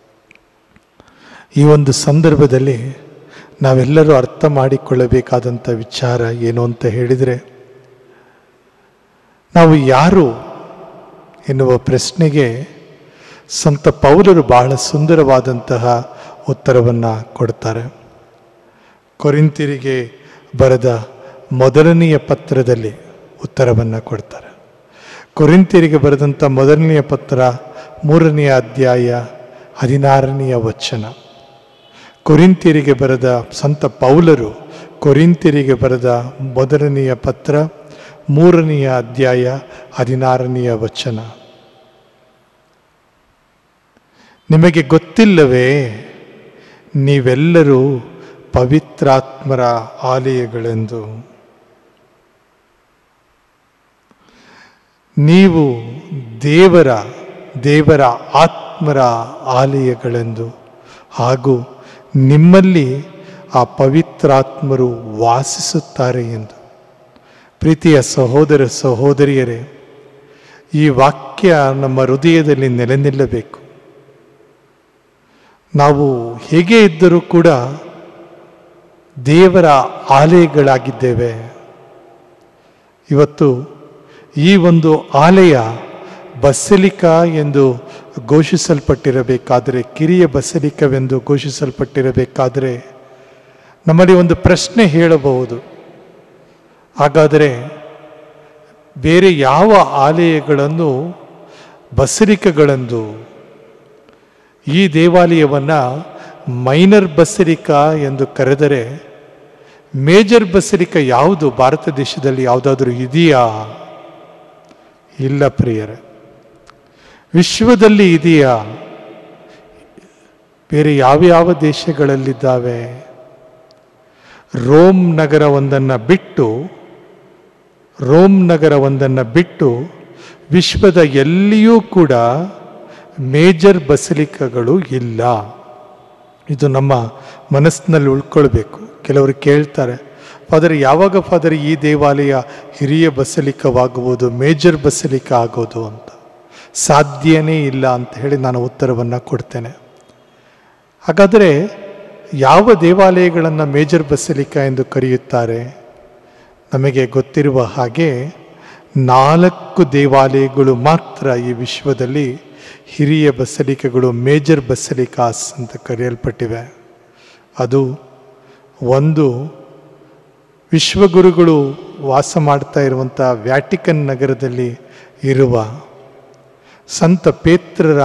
B: ಈ ಒಂದು ಸಂದರ್ಭದಲ್ಲಿ ನಾವೆಲ್ಲರೂ ಅರ್ಥ ಮಾಡಿಕೊಳ್ಳಬೇಕಾದಂಥ ವಿಚಾರ ಏನು ಅಂತ ಹೇಳಿದರೆ, ನಾವು ಯಾರು ಎನ್ನುವ ಪ್ರಶ್ನೆಗೆ ಸಂತ ಪೌಲರು ಬಹಳ ಸುಂದರವಾದಂತಹ ಉತ್ತರವನ್ನು ಕೊಡ್ತಾರೆ. ಕೊರಿಂಥಿಯರಿಗೆ ಬರೆದ ಮೊದಲನೆಯ ಪತ್ರದಲ್ಲಿ ಉತ್ತರವನ್ನು ಕೊಡ್ತಾರೆ. ಕೊರಿಂಥಿಯರಿಗೆ ಬರೆದಂಥ ಮೊದಲನೆಯ ಪತ್ರ 3ನೇ ಅಧ್ಯಾಯ 16ನೇ ವಚನ. ಕೊರಿಂಥಿಯರಿಗೆ ಬರೆದ ಸಂತ ಪೌಲರು ಕೊರಿಂಥಿಯರಿಗೆ ಬರೆದ ಮೊದಲನೆಯ ಪತ್ರ 3ನೇ ಅಧ್ಯಾಯ 16ನೇ ವಚನ. ನಿಮಗೆ ಗೊತ್ತಿಲ್ಲವೇ, ನೀವೆಲ್ಲರೂ ಪವಿತ್ರಾತ್ಮರ ಆಲಯಗಳೆಂದು. ನೀವು ದೇವರ ಆತ್ಮರ ಆಲಯಗಳೆಂದು, ಹಾಗೂ ನಿಮ್ಮಲ್ಲಿ ಆ ಪವಿತ್ರಾತ್ಮರು ವಾಸಿಸುತ್ತಾರೆ ಎಂದು. ಪ್ರೀತಿಯ ಸಹೋದರ ಸಹೋದರಿಯರೇ, ಈ ವಾಕ್ಯ ನಮ್ಮ ಹೃದಯದಲ್ಲಿ ನೆಲೆ ನಿಲ್ಲಬೇಕು. ನಾವು ಹೇಗೆ ಇದ್ದರೂ ಕೂಡ ದೇವರ ಆಲಯಗಳಾಗಿದ್ದೇವೆ. ಇವತ್ತು ಈ ಒಂದು ಆಲಯ ಬಸಲಿಕಾ ಎಂದು ಘೋಷಿಸಲ್ಪಟ್ಟಿರಬೇಕಾದರೆ, ಕಿರಿಯ ಬಸಲಿಕವೆಂದು ಘೋಷಿಸಲ್ಪಟ್ಟಿರಬೇಕಾದರೆ ನಮ್ಮಲ್ಲಿ ಒಂದು ಪ್ರಶ್ನೆ ಹೇಳಬಹುದು. ಹಾಗಾದರೆ ಬೇರೆ ಯಾವ ಆಲಯಗಳನ್ನು ಬಸಲಿಕಗಳೆಂದು, ಈ ದೇವಾಲಯವನ್ನು ಮೈನರ್ ಬಸಲಿಕಾ ಎಂದು ಕರೆದರೆ ಮೇಜರ್ ಬಸಲಿಕಾ ಯಾವುದು ಭಾರತ ದೇಶದಲ್ಲಿ ಯಾವುದಾದ್ರೂ ಇದೆಯಾ? ಇಲ್ಲ ಪ್ರಿಯರೇ. ವಿಶ್ವದಲ್ಲಿ ಇದೆಯಾ? ಬೇರೆ ಯಾವ್ಯಾವ ದೇಶಗಳಲ್ಲಿದ್ದಾವೆ? ರೋಮ್ ನಗರವೊಂದನ್ನು ಬಿಟ್ಟು ವಿಶ್ವದ ಎಲ್ಲಿಯೂ ಕೂಡ ಮೇಜರ್ ಬಸಲಿಕಗಳು ಇಲ್ಲ. ಇದು ನಮ್ಮ ಮನಸ್ಸಿನಲ್ಲಿ ಉಳ್ಕೊಳ್ಬೇಕು. ಕೆಲವರು ಕೇಳ್ತಾರೆ, ಫಾದರ್ ಯಾವಾಗ ಫಾದರ್ ಈ ದೇವಾಲಯ ಹಿರಿಯ ಬಸಲಿಕವಾಗುವುದು, ಮೇಜರ್ ಬಸಲಿಕ ಆಗೋದು ಅಂತ? ಸಾಧ್ಯನೇ ಇಲ್ಲ ಅಂತ ಹೇಳಿ ನಾನು ಉತ್ತರವನ್ನು ಕೊಡ್ತೇನೆ. ಹಾಗಾದರೆ ಯಾವ ದೇವಾಲಯಗಳನ್ನು ಮೇಜರ್ ಬಸಲಿಕಾ ಎಂದು ಕರೆಯುತ್ತಾರೆ? ನಮಗೆ ಗೊತ್ತಿರುವ ಹಾಗೆ 4 ದೇವಾಲಯಗಳು ಮಾತ್ರ ಈ ವಿಶ್ವದಲ್ಲಿ ಹಿರಿಯ ಬಸಲಿಕಗಳು, ಮೇಜರ್ ಬಸಲಿಕಾಸ್ ಅಂತ ಕರೆಯಲ್ಪಟ್ಟಿವೆ. ಅದು ಒಂದು ವಿಶ್ವಗುರುಗಳು ವಾಸ ಮಾಡ್ತಾ ಇರುವಂಥ ವ್ಯಾಟಿಕನ್ ನಗರದಲ್ಲಿ ಇರುವ ಸಂತ ಪೇತ್ರರ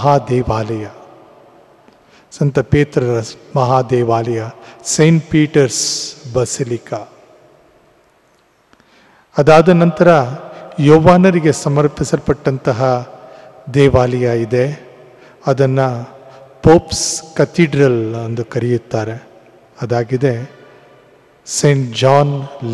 B: ಮಹಾದೇವಾಲಯ, ಸೈಂಟ್ ಪೀಟರ್ಸ್ ಬಸಲಿಕಾ. ಅದಾದ ನಂತರ ಯೋವಾನರಿಗೆ ಸಮರ್ಪಿಸಲ್ಪಟ್ಟಂತಹ ದೇವಾಲಯ ಇದೆ. ಅದನ್ನು ಪೋಪ್ಸ್ ಕಥೀಡ್ರಲ್ ಎಂದು ಕರೆಯುತ್ತಾರೆ. ಅದಾಗಿದೆ ಸೈಂಟ್ ಜಾನ್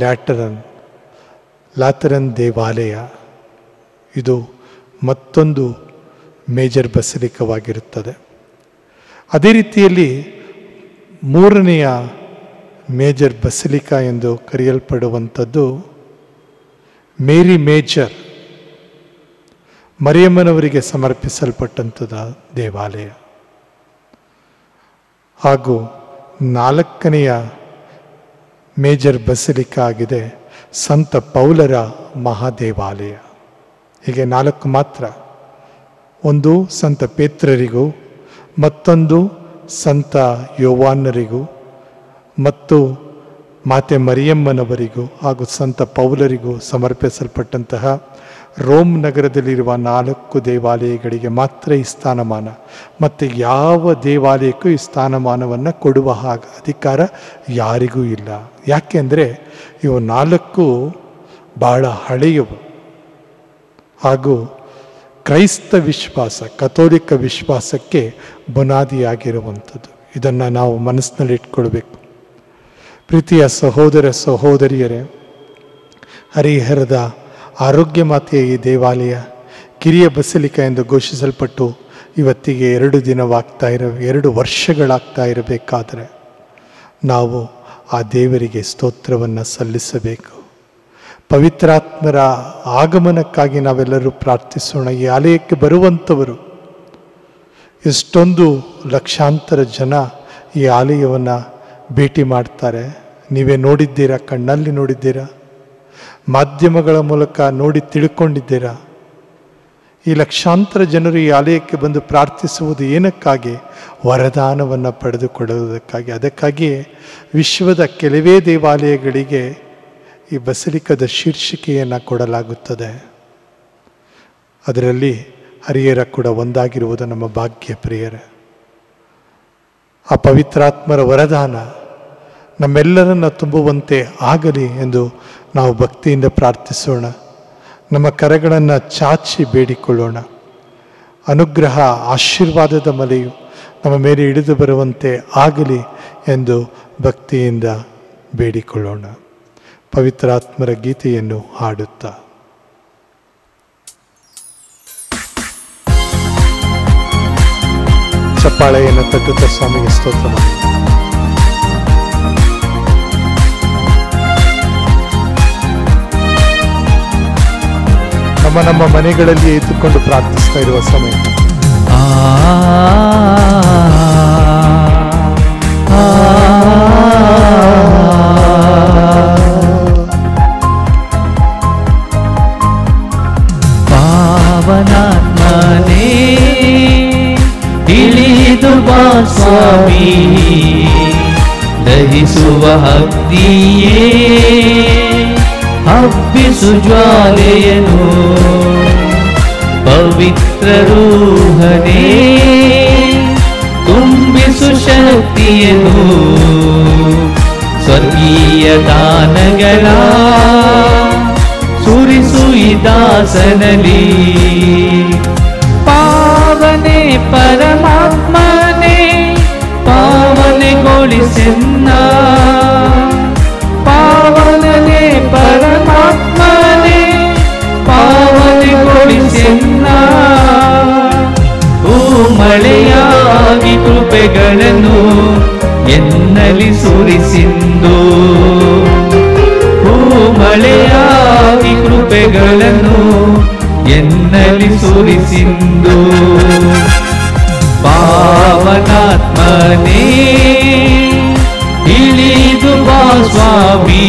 B: ಲ್ಯಾಟರನ್ ದೇವಾಲಯ. ಇದು ಮತ್ತೊಂದು ಮೇಜರ್ ಬಸಲಿಕವಾಗಿರುತ್ತದೆ. ಅದೇ ರೀತಿಯಲ್ಲಿ 3ನೆಯ ಮೇಜರ್ ಬಸಲಿಕಾ ಎಂದು ಕರೆಯಲ್ಪಡುವಂಥದ್ದು ಮೇರಿ ಮೇಜರ್, ಮರಿಯಮ್ಮನವರಿಗೆ ಸಮರ್ಪಿಸಲ್ಪಟ್ಟಂಥದ ದೇವಾಲಯ. ಹಾಗೂ 4ನೆಯ ಮೇಜರ್ ಬಸಲಿಕಾ ಆಗಿದೆ ಸಂತ ಪೌಲರ ಮಹಾದೇವಾಲಯ. ಹೀಗೆ 4 ಮಾತ್ರ. ಒಂದು ಸಂತ ಪೇತ್ರರಿಗೂ, ಮತ್ತೊಂದು ಸಂತ ಯೋವಾನರಿಗೂ, ಮತ್ತು ಮಾತೆ ಮರಿಯಮ್ಮನವರಿಗೂ ಹಾಗೂ ಸಂತ ಪೌಲರಿಗೂ ಸಮರ್ಪಿಸಲ್ಪಟ್ಟಂತಹ ರೋಮ್ ನಗರದಲ್ಲಿರುವ 4 ದೇವಾಲಯಗಳಿಗೆ ಮಾತ್ರ ಈ ಸ್ಥಾನಮಾನ. ಮತ್ತು ಯಾವ ದೇವಾಲಯಕ್ಕೂ ಈ ಸ್ಥಾನಮಾನವನ್ನು ಕೊಡುವ ಅಧಿಕಾರ ಯಾರಿಗೂ ಇಲ್ಲ. ಯಾಕೆಂದರೆ ಇವು 4 ಬಹಳ ಹಳೆಯವು ಹಾಗೂ ಕ್ರೈಸ್ತ ವಿಶ್ವಾಸ, ಕಥೋಲಿಕ ವಿಶ್ವಾಸಕ್ಕೆ ಬುನಾದಿಯಾಗಿರುವಂಥದ್ದು. ಇದನ್ನು ನಾವು ಮನಸ್ಸಿನಲ್ಲಿ ಇಟ್ಕೊಳ್ಬೇಕು. ಪ್ರೀತಿಯ ಸಹೋದರ ಸಹೋದರಿಯರೇ, ಹರಿಹರದ ಆರೋಗ್ಯ ಮಾತೆಯ ಈ ದೇವಾಲಯ ಕಿರಿಯ ಬಸಲಿಕಾ ಎಂದು ಘೋಷಿಸಲ್ಪಟ್ಟು ಇವತ್ತಿಗೆ 2 ವರ್ಷಗಳಾಗ್ತಾ ಇರಬೇಕಾದರೆ ನಾವು ಆ ದೇವರಿಗೆ ಸ್ತೋತ್ರವನ್ನು ಸಲ್ಲಿಸಬೇಕು. ಪವಿತ್ರಾತ್ಮರ ಆಗಮನಕ್ಕಾಗಿ ನಾವೆಲ್ಲರೂ ಪ್ರಾರ್ಥಿಸೋಣ. ಈ ಆಲಯಕ್ಕೆ ಬರುವಂಥವರು ಎಷ್ಟೊಂದು ಲಕ್ಷಾಂತರ ಜನ ಈ ಆಲಯವನ್ನು ಭೇಟಿ ಮಾಡ್ತಾರೆ. ನೀವೇ ನೋಡಿದ್ದೀರಾ, ಕಣ್ಣಲ್ಲಿ ನೋಡಿದ್ದೀರಾ, ಮಾಧ್ಯಮಗಳ ಮೂಲಕ ನೋಡಿ ತಿಳ್ಕೊಂಡಿದ್ದೀರಾ. ಈ ಲಕ್ಷಾಂತರ ಜನರು ಈ ಆಲಯಕ್ಕೆ ಬಂದು ಪ್ರಾರ್ಥಿಸುವುದು ಏನಕ್ಕಾಗಿ? ವರದಾನವನ್ನು ಪಡೆದುಕೊಳ್ಳುವುದಕ್ಕಾಗಿ. ಅದಕ್ಕಾಗಿಯೇ ವಿಶ್ವದ ಕೆಲವೇ ದೇವಾಲಯಗಳಿಗೆ ಈ ಬಸಲಿಕದ ಶೀರ್ಷಿಕೆಯನ್ನು ಕೊಡಲಾಗುತ್ತದೆ. ಅದರಲ್ಲಿ ಹರಿಹರ ಕೂಡ ಒಂದಾಗಿರುವುದು ನಮ್ಮ ಭಾಗ್ಯ ಪ್ರಿಯರೇ. ಆ ಪವಿತ್ರಾತ್ಮರ ವರದಾನ ನಮ್ಮೆಲ್ಲರನ್ನ ತುಂಬುವಂತೆ ಆಗಲಿ ಎಂದು ನಾವು ಭಕ್ತಿಯಿಂದ ಪ್ರಾರ್ಥಿಸೋಣ. ನಮ್ಮ ಕರಗಳನ್ನು ಚಾಚಿ ಬೇಡಿಕೊಳ್ಳೋಣ. ಅನುಗ್ರಹ ಆಶೀರ್ವಾದದ ಮಲೆಯು ನಮ್ಮ ಮೇಲೆ ಇಳಿದು ಬರುವಂತೆ ಆಗಲಿ ಎಂದು ಭಕ್ತಿಯಿಂದ ಬೇಡಿಕೊಳ್ಳೋಣ. ಪವಿತ್ರಾತ್ಮರ ಗೀತೆಯನ್ನು ಹಾಡುತ್ತಾ ಚಪ್ಪಾಳೆಯನ್ನು ತಟ್ಟುತ್ತಾ ಸ್ವಾಮಿಗೆ ಸ್ತೋತ್ರ ಮಾಡಿ. ನಮ್ಮ ಮನೆಗಳಲ್ಲಿ ಎದ್ದುಕೊಂಡು ಪ್ರಾರ್ಥಿಸ್ತಾ ಇರುವ ಸಮಯ.
D: ಪಾವನಾತ್ಮನೇ ಇಳಿದು ಬಾ ಸ್ವಾಮಿ, ದಹಿಸುವ ಅಗ್ನಿಯೇ ಹಬ್ಬಿಸು ಜ್ವಾಲೆಯನು, ಪವಿತ್ರ ರೂಹನೇ ತುಂಬಿಸು ಶಕ್ತಿಯನು, ಸ್ವರ್ಗೀಯ ದಾನಗಳ ಸುರಿಸು ಈ ದಾಸನಲ್ಲಿ. ಪಾವನೆ ಪರಮಾತ್ಮನೇ ಪಾವನೆಗೊಳಿಸೆನ್ನ, ಪಾವನನೇ ಪರಮಾತ್ಮನೇ ಪಾವನೆಗೊಳಿಸೆನ್ನ. ಓ ಮಳೆಯಾಗಿ ಕೃಪೆಗಳನ್ನು ಎನ್ನಲಿ ಸುರಿಸಿಂದು, ಓ ಮಳೆಯಾಗಿ ಕೃಪೆಗಳನ್ನು ಎನ್ನಲಿ ಸುರಿಸಿಂದು. ಪಾವನಾತ್ಮನೇ ಇಳಿದು ಬಾ ಸ್ವಾಮಿ,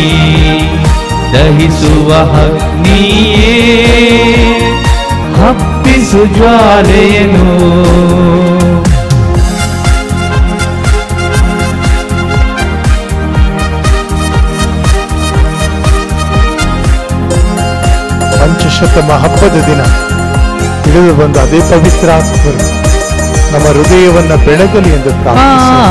D: ದಹಿಸುವ ಅಗ್ನಿಯೇ ಹಬ್ಬಿಸು ಜ್ವಾಲೆಯನು.
B: ಪಂಚಶತಮ ಹಬ್ಬದ ದಿನ ಇಳಿದು ಬಂದ ಅದೇ ಪವಿತ್ರಾತ್ಮರು ನಮ್ಮ ಹೃದಯವನ್ನು ಬೆಳಗಲಿ ಎಂದು ಪ್ರಾರ್ಥಿಸೋಣ.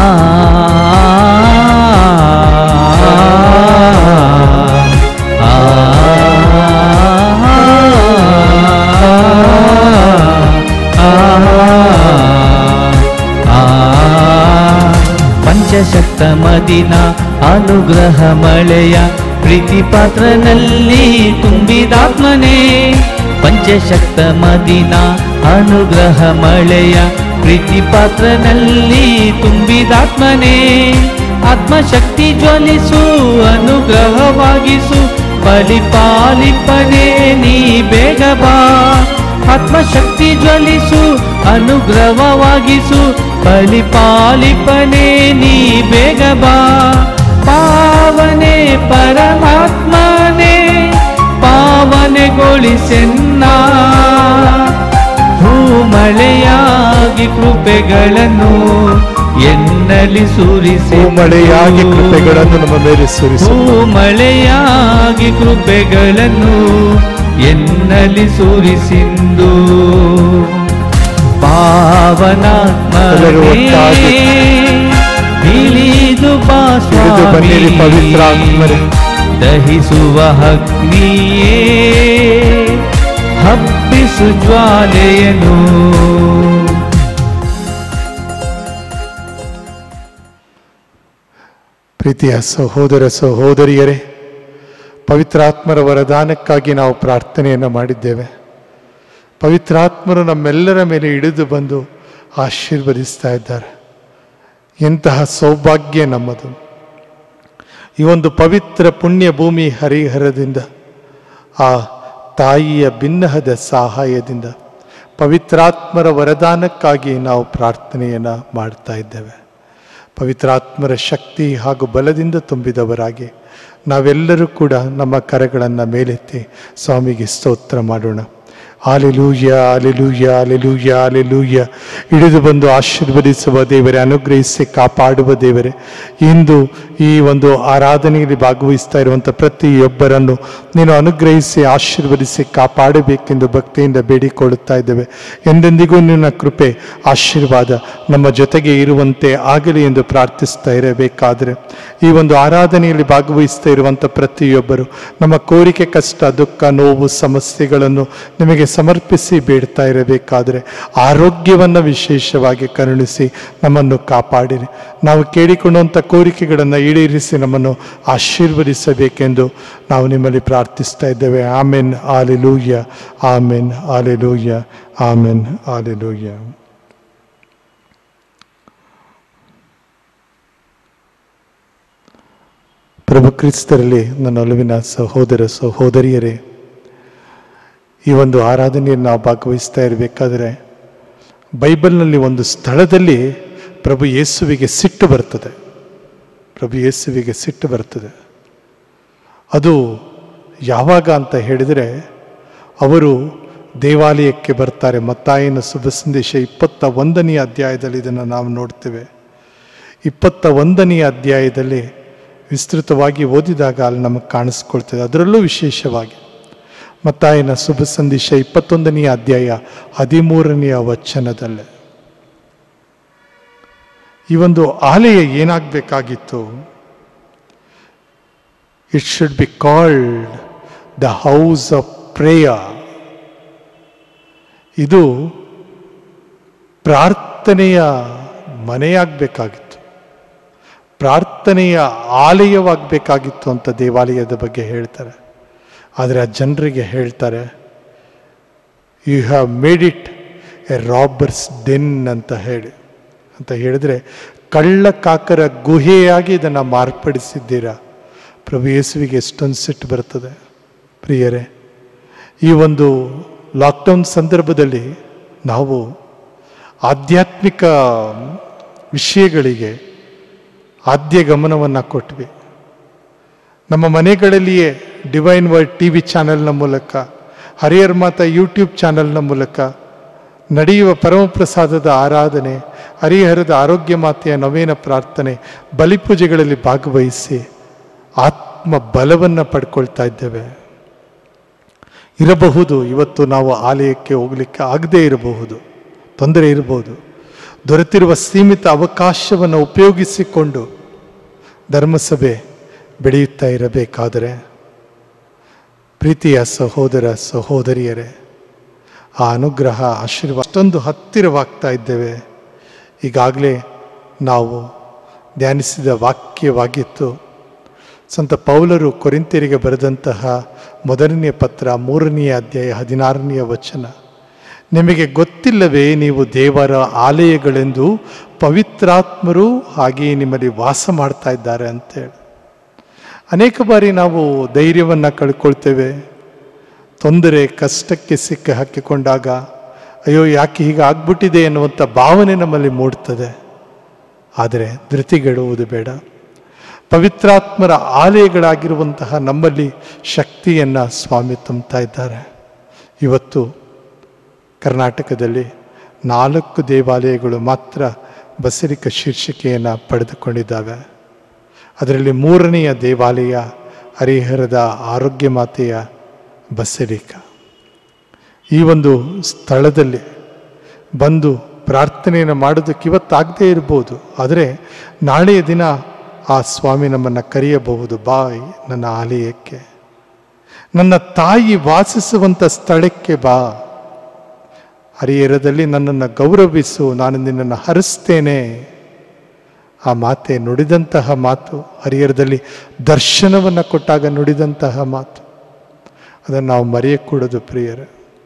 D: ಪಂಚಶಕ್ತಮ ದಿನ ಅನುಗ್ರಹ ಮಳೆಯ ಪ್ರೀತಿ ಪಾತ್ರನಲ್ಲಿ ತುಂಬಿದಾತ್ಮನೇ. ಪಂಚಶಕ್ತಮ ದಿನ ಅನುಗ್ರಹ ಮಳೆಯ ಪ್ರೀತಿ ಪಾತ್ರನಲ್ಲಿ ತುಂಬಿದಾತ್ಮನೇ. ಆತ್ಮಶಕ್ತಿ ಜ್ವಲಿಸು ಅನುಗ್ರಹವಾಗಿಸು, ಬಲಿಪಾಲಿಪನೇ ನೀ ಬೇಗ ಬಾ. ಆತ್ಮಶಕ್ತಿ ಜ್ವಲಿಸು ಅನುಗ್ರಹವಾಗಿಸು, ಬಲಿಪಾಲಿಪನೇ ನೀ ಬೇಗ ಬಾ. ಪಾವನೆ ಪರಮಾತ್ಮನೇ ಪಾವನೆಗೊಳಿಸೆನ್ನ, ಮಳೆಯಾಗಿ ಕೃಪೆಗಳನ್ನು ಎನ್ನಲಿ ಸುರಿಸಿ.
B: ಮಳೆಯಾಗಿ ಕೃಪೆಗಳನ್ನು ನಮ್ಮ ಮೇಲೆ ಸುರಿಸು.
D: ಮಳೆಯಾಗಿ ಕೃಪೆಗಳನ್ನು ಎನ್ನಲಿ ಸುರಿಸಿಂದು. ಪಾವನಾತ್ಮನೇ ಇಳಿದು ಬಾ ಸ್ವಾಮಿ,
B: ಪವಿತ್ರಾತ್ಮರೇ
D: ದಹಿಸುವ ಅಗ್ನಿಯೇ ಹಬ್ಬಿಸು ಜ್ವಾಲೆಯನು.
B: ಪ್ರೀತಿಯ ಸಹೋದರ ಸಹೋದರಿಯರೇ, ಪವಿತ್ರಾತ್ಮರ ವರದಾನಕ್ಕಾಗಿ ನಾವು ಪ್ರಾರ್ಥನೆಯನ್ನು ಮಾಡಿದ್ದೇವೆ. ಪವಿತ್ರಾತ್ಮರು ನಮ್ಮೆಲ್ಲರ ಮೇಲೆ ಇಳಿದು ಬಂದು ಆಶೀರ್ವದಿಸ್ತಾ ಇದ್ದಾರೆ. ಎಂತಹ ಸೌಭಾಗ್ಯ ನಮ್ಮದು! ಈ ಒಂದು ಪವಿತ್ರ ಪುಣ್ಯ ಭೂಮಿ ಹರಿಹರದಿಂದ, ಆ ತಾಯಿಯ ಬಿನ್ನಹದ ಸಹಾಯದಿಂದ ಪವಿತ್ರಾತ್ಮರ ವರದಾನಕ್ಕಾಗಿ ನಾವು ಪ್ರಾರ್ಥನೆಯನ್ನು ಮಾಡ್ತಾ ಇದ್ದೇವೆ. ಪವಿತ್ರಾತ್ಮರ ಶಕ್ತಿ ಹಾಗೂ ಬಲದಿಂದ ತುಂಬಿದವರಾಗಿ ನಾವೆಲ್ಲರೂ ಕೂಡ ನಮ್ಮ ಕರಗಳನ್ನು ಮೇಲೆತ್ತಿ ಸ್ವಾಮಿಗೆ ಸ್ತೋತ್ರ ಮಾಡೋಣ. Hallelujah, hallelujah, hallelujah, hallelujah. ಇಳಿದು ಬಂದು ಆಶೀರ್ವದಿಸುವ ದೇವರೇ, ಅನುಗ್ರಹಿಸಿ ಕಾಪಾಡುವ ದೇವರೇ, ಇಂದು ಈ ಒಂದು ಆರಾಧನೆಯಲ್ಲಿ ಭಾಗವಹಿಸ್ತಾ ಇರುವಂಥ ಪ್ರತಿಯೊಬ್ಬರನ್ನು ನೀನು ಅನುಗ್ರಹಿಸಿ ಆಶೀರ್ವದಿಸಿ ಕಾಪಾಡಬೇಕೆಂದು ಭಕ್ತಿಯಿಂದ ಬೇಡಿಕೊಳ್ಳುತ್ತಾ ಇದ್ದೇವೆ. ಎಂದೆಂದಿಗೂ ನಿನ್ನ ಕೃಪೆ ಆಶೀರ್ವಾದ ನಮ್ಮ ಜೊತೆಗೆ ಇರುವಂತೆ ಆಗಲಿ ಎಂದು ಪ್ರಾರ್ಥಿಸ್ತಾ ಇರಬೇಕಾದರೆ, ಈ ಒಂದು ಆರಾಧನೆಯಲ್ಲಿ ಭಾಗವಹಿಸ್ತಾ ಇರುವಂಥ ಪ್ರತಿಯೊಬ್ಬರು ನಮ್ಮ ಕೋರಿಕೆ, ಕಷ್ಟ, ದುಃಖ, ನೋವು, ಸಮಸ್ಯೆಗಳನ್ನು ನಿಮಗೆ ಸಮರ್ಪಿಸಿ ಬೇಡ್ತಾ ಇರಬೇಕಾದರೆ ಆರೋಗ್ಯವನ್ನು ವಿಶೇಷವಾಗಿ ಕರುಣಿಸಿ ನಮ್ಮನ್ನು ಕಾಪಾಡಿರಿ. ನಾವು ಕೇಳಿಕೊಂಡಂಥ ಕೋರಿಕೆಗಳನ್ನು ಈಡೇರಿಸಿ ನಮ್ಮನ್ನು ಆಶೀರ್ವದಿಸಬೇಕೆಂದು ನಾವು ನಿಮ್ಮಲ್ಲಿ ಪ್ರಾರ್ಥಿಸ್ತಾ ಇದ್ದೇವೆ. Amen, hallelujah, amen, hallelujah, amen, hallelujah. ಪ್ರಭು ಕ್ರಿಸ್ತರಲ್ಲಿ ನನ್ನ ಒಲವಿನ ಸಹೋದರ ಸಹೋದರಿಯರೇ, ಈ ಒಂದು ಆರಾಧನೆಯನ್ನು ನಾವು ಭಾಗವಹಿಸ್ತಾ ಇರಬೇಕಾದ್ರೆ ಬೈಬಲ್ನಲ್ಲಿ ಒಂದು ಸ್ಥಳದಲ್ಲಿ ಪ್ರಭು ಯೇಸುವಿಗೆ ಸಿಟ್ಟು ಬರ್ತದೆ. ಪ್ರಭು ಯೇಸುವಿಗೆ ಸಿಟ್ಟು ಬರ್ತದೆ. ಅದು ಯಾವಾಗ ಅಂತ ಹೇಳಿದರೆ, ಅವರು ದೇವಾಲಯಕ್ಕೆ ಬರ್ತಾರೆ. ಮತ್ತಾಯನ ಶುಭ ಸಂದೇಶ 21ನೇ ಅಧ್ಯಾಯದಲ್ಲಿ ಇದನ್ನು ನಾವು ನೋಡ್ತೇವೆ. 21ನೇ ಅಧ್ಯಾಯದಲ್ಲಿ ವಿಸ್ತೃತವಾಗಿ ಓದಿದಾಗ ಅಲ್ಲಿ ನಮಗೆ ಕಾಣಿಸ್ಕೊಳ್ತದೆ. ಅದರಲ್ಲೂ ವಿಶೇಷವಾಗಿ ಮತ್ತಾಯನ ಶುಭ ಸಂದೇಶ 21ನೇ ಅಧ್ಯಾಯ 13ನೇ ವಚನದಲ್ಲೇ ಈ ಒಂದು ಆಲಯ ಏನಾಗಬೇಕಾಗಿತ್ತು? It should be called the house of prayer. ಇದು ಪ್ರಾರ್ಥನೆಯ ಮನೆಯಾಗಬೇಕಾಗಿತ್ತು, ಪ್ರಾರ್ಥನೆಯ ಆಲಯವಾಗಬೇಕಾಗಿತ್ತು ಅಂತ ದೇವಾಲಯದ ಬಗ್ಗೆ ಹೇಳ್ತಾರೆ. ಆದರೆ ಆ ಜನರಿಗೆ ಹೇಳ್ತಾರೆ, you have made it a robbers den ಅಂತ ಹೇಳಿದರೆ ಕಳ್ಳಕಾಕರ ಗುಹೆಯಾಗಿ ಇದನ್ನು ಮಾರ್ಪಡಿಸಿದ್ದೀರಾ. ಪ್ರಭು ಯೇಸುವಿಗೆ ಎಷ್ಟೊಂದು ಸಿಟ್ಟು ಬರ್ತದೆ ಪ್ರಿಯರೇ. ಈ ಒಂದು ಲಾಕ್ಡೌನ್ ಸಂದರ್ಭದಲ್ಲಿ ನಾವು ಆಧ್ಯಾತ್ಮಿಕ ವಿಷಯಗಳಿಗೆ ಆದ್ಯ ಗಮನವನ್ನು ಕೊಟ್ವಿ. ನಮ್ಮ ಮನೆಗಳಲ್ಲಿಯೇ ಡಿವೈನ್ ವರ್ಡ್ TV ಚಾನೆಲ್ನ ಮೂಲಕ, ಹರಿಹರ ಮಾತಾ ಯೂಟ್ಯೂಬ್ ಚಾನೆಲ್ನ ಮೂಲಕ ನಡೆಯುವ ಪರಮಪ್ರಸಾದದ ಆರಾಧನೆ, ಹರಿಹರದ ಆರೋಗ್ಯ ಮಾತೆಯ ನವೇನ ಪ್ರಾರ್ಥನೆ, ಬಲಿಪೂಜೆಗಳಲ್ಲಿ ಭಾಗವಹಿಸಿ ಆತ್ಮ ಬಲವನ್ನು ಪಡ್ಕೊಳ್ತಾ ಇದ್ದೇವೆ. ಇರಬಹುದು ಇವತ್ತು ನಾವು ಆಲಯಕ್ಕೆ ಹೋಗಲಿಕ್ಕೆ ಆಗದೇ ಇರಬಹುದು, ತೊಂದರೆ ಇರಬಹುದು. ದೊರೆತಿರುವ ಸೀಮಿತ ಅವಕಾಶವನ್ನು ಉಪಯೋಗಿಸಿಕೊಂಡು ಧರ್ಮಸಭೆ ಬೆಳೆಯುತ್ತಾ ಇರಬೇಕಾದರೆ, ಪ್ರೀತಿಯ ಸಹೋದರ ಸಹೋದರಿಯರೇ, ಆ ಅನುಗ್ರಹ ಆಶೀರ್ವಾದ ಅಷ್ಟೊಂದು ಹತ್ತಿರವಾಗ್ತಾ ಇದ್ದೇವೆ. ಈಗಾಗಲೇ ನಾವು ಧ್ಯಾನಿಸಿದ ವಾಕ್ಯವಾಗಿತ್ತು ಸಂತ ಪೌಲರು ಕೊರಿಂಥ್ಯರಿಗೆ ಬರೆದಂತಹ ಮೊದಲನೆಯ ಪತ್ರ 3ನೇ ಅಧ್ಯಾಯ 16ನೇ ವಚನ. ನಿಮಗೆ ಗೊತ್ತಿಲ್ಲವೇ ನೀವು ದೇವರ ಆಲಯಗಳೆಂದು, ಪವಿತ್ರಾತ್ಮರು ಹಾಗೆಯೇ ನಿಮ್ಮಲ್ಲಿ ವಾಸ ಮಾಡ್ತಾ ಇದ್ದಾರೆ ಅಂತೇಳಿ. ಅನೇಕ ಬಾರಿ ನಾವು ಧೈರ್ಯವನ್ನು ಕಳ್ಕೊಳ್ತೇವೆ. ತೊಂದರೆ ಕಷ್ಟಕ್ಕೆ ಸಿಕ್ಕಿ ಹಾಕಿಕೊಂಡಾಗ ಅಯ್ಯೋ ಯಾಕೆ ಹೀಗೆ ಆಗ್ಬಿಟ್ಟಿದೆ ಎನ್ನುವಂಥ ಭಾವನೆ ನಮ್ಮಲ್ಲಿ ಮೂಡ್ತದೆ. ಆದರೆ ಧೃತಿಗೆಡುವುದು ಬೇಡ. ಪವಿತ್ರಾತ್ಮರ ಆಲಯಗಳಾಗಿರುವಂತಹ ನಮ್ಮಲ್ಲಿ ಶಕ್ತಿಯನ್ನು ಸ್ವಾಮಿ ತುಂಬ್ತಾ ಇದ್ದಾರೆ. ಇವತ್ತು ಕರ್ನಾಟಕದಲ್ಲಿ 4 ದೇವಾಲಯಗಳು ಮಾತ್ರ ಬಸರಿಕ ಶೀರ್ಷಿಕೆಯನ್ನು ಪಡೆದುಕೊಂಡಿದ್ದಾವೆ. ಅದರಲ್ಲಿ 3ನೆಯ ದೇವಾಲಯ ಹರಿಹರದ ಆರೋಗ್ಯ ಮಾತೆಯ ಬಸರಿಕ. ಈ ಒಂದು ಸ್ಥಳದಲ್ಲಿ ಬಂದು ಪ್ರಾರ್ಥನೆಯನ್ನು ಮಾಡೋದಕ್ಕೆ ಇವತ್ತಾಗದೇ ಇರ್ಬೋದು, ಆದರೆ ನಾಳೆಯ ದಿನ ಆ ಸ್ವಾಮಿ ನಮ್ಮನ್ನು ಕರೆಯಬಹುದು. ಬಾಯ್ ನನ್ನ ಆಲಯಕ್ಕೆ, ನನ್ನ ತಾಯಿ ವಾಸಿಸುವಂಥ ಸ್ಥಳಕ್ಕೆ ಬಾ, ಹರಿಹರದಲ್ಲಿ ನನ್ನನ್ನು ಗೌರವಿಸು, ನಾನು ನಿನ್ನನ್ನು ಹರಿಸ್ತೇನೆ. ಆ ಮಾತೆ ನುಡಿದಂತಹ ಮಾತು, ಹರಿಹರದಲ್ಲಿ ದರ್ಶನವನ್ನು ಕೊಟ್ಟಾಗ ನುಡಿದಂತಹ ಮಾತು, ಅದನ್ನು ನಾವು ಮರೆಯಕೂಡದು ಪ್ರಿಯರೇ.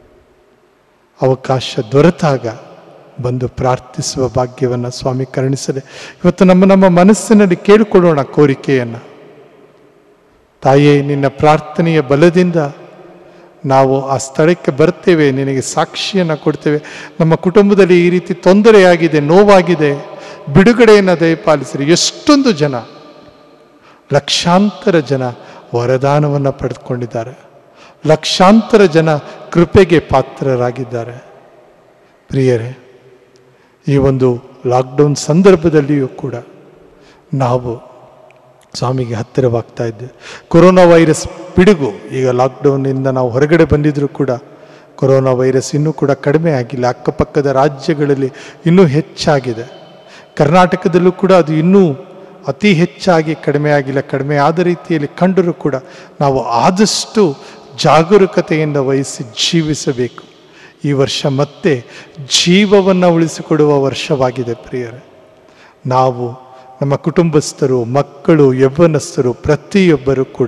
B: ಅವಕಾಶ ದೊರೆತಾಗ ಬಂದು ಪ್ರಾರ್ಥಿಸುವ ಭಾಗ್ಯವನ್ನು ಸ್ವಾಮಿ ಕರುಣಿಸದೆ. ಇವತ್ತು ನಮ್ಮ ಮನಸ್ಸಿನಲ್ಲಿ ಕೇಳಿಕೊಳ್ಳೋಣ ಕೋರಿಕೆಯನ್ನು. ತಾಯೇ, ನಿನ್ನ ಪ್ರಾರ್ಥನೆಯ ಬಲದಿಂದ ನಾವು ಆ ಸ್ಥಳಕ್ಕೆ ಬರ್ತೇವೆ, ನಿನಗೆ ಸಾಕ್ಷಿಯನ್ನು ಕೊಡ್ತೇವೆ. ನಮ್ಮ ಕುಟುಂಬದಲ್ಲಿ ಈ ರೀತಿ ತೊಂದರೆಯಾಗಿದೆ, ನೋವಾಗಿದೆ, ಬಿಡುಗಡೆಯನ್ನು ದಯಪಾಲಿಸಿರಿ. ಎಷ್ಟೊಂದು ಜನ, ಲಕ್ಷಾಂತರ ಜನ ವರದಾನವನ್ನು ಪಡೆದುಕೊಂಡಿದ್ದಾರೆ. ಲಕ್ಷಾಂತರ ಜನ ಕೃಪೆಗೆ ಪಾತ್ರರಾಗಿದ್ದಾರೆ. ಪ್ರಿಯರೇ, ಈ ಒಂದು ಲಾಕ್ಡೌನ್ ಸಂದರ್ಭದಲ್ಲಿಯೂ ಕೂಡ ನಾವು ಸ್ವಾಮಿಗೆ ಹತ್ತಿರವಾಗ್ತಾ ಇದ್ದೇವೆ. ಕೊರೋನಾ ವೈರಸ್ ಪಿಡುಗು, ಈಗ ಲಾಕ್ಡೌನ್ನಿಂದ ನಾವು ಹೊರಗಡೆ ಬಂದಿದ್ರೂ ಕೂಡ ಕೊರೋನಾ ವೈರಸ್ ಇನ್ನೂ ಕೂಡ ಕಡಿಮೆ ಆಗಿಲ್ಲ. ಅಕ್ಕಪಕ್ಕದ ರಾಜ್ಯಗಳಲ್ಲಿ ಇನ್ನೂ ಹೆಚ್ಚಾಗಿದೆ. ಕರ್ನಾಟಕದಲ್ಲೂ ಕೂಡ ಅದು ಇನ್ನೂ ಅತಿ ಹೆಚ್ಚಾಗಿ ಕಡಿಮೆ ಆಗಿಲ್ಲ. ಕಡಿಮೆ ಆದ ರೀತಿಯಲ್ಲಿ ಕಂಡರೂ ಕೂಡ ನಾವು ಆದಷ್ಟು ಜಾಗರೂಕತೆಯಿಂದ ವಹಿಸಿ ಜೀವಿಸಬೇಕು. ಈ ವರ್ಷ ಮತ್ತೆ ಜೀವವನ್ನು ಉಳಿಸಿಕೊಡುವ ವರ್ಷವಾಗಿದೆ ಪ್ರಿಯರೇ. ನಾವು, ನಮ್ಮ ಕುಟುಂಬಸ್ಥರು, ಮಕ್ಕಳು, ಯೌವನಸ್ಥರು ಪ್ರತಿಯೊಬ್ಬರೂ ಕೂಡ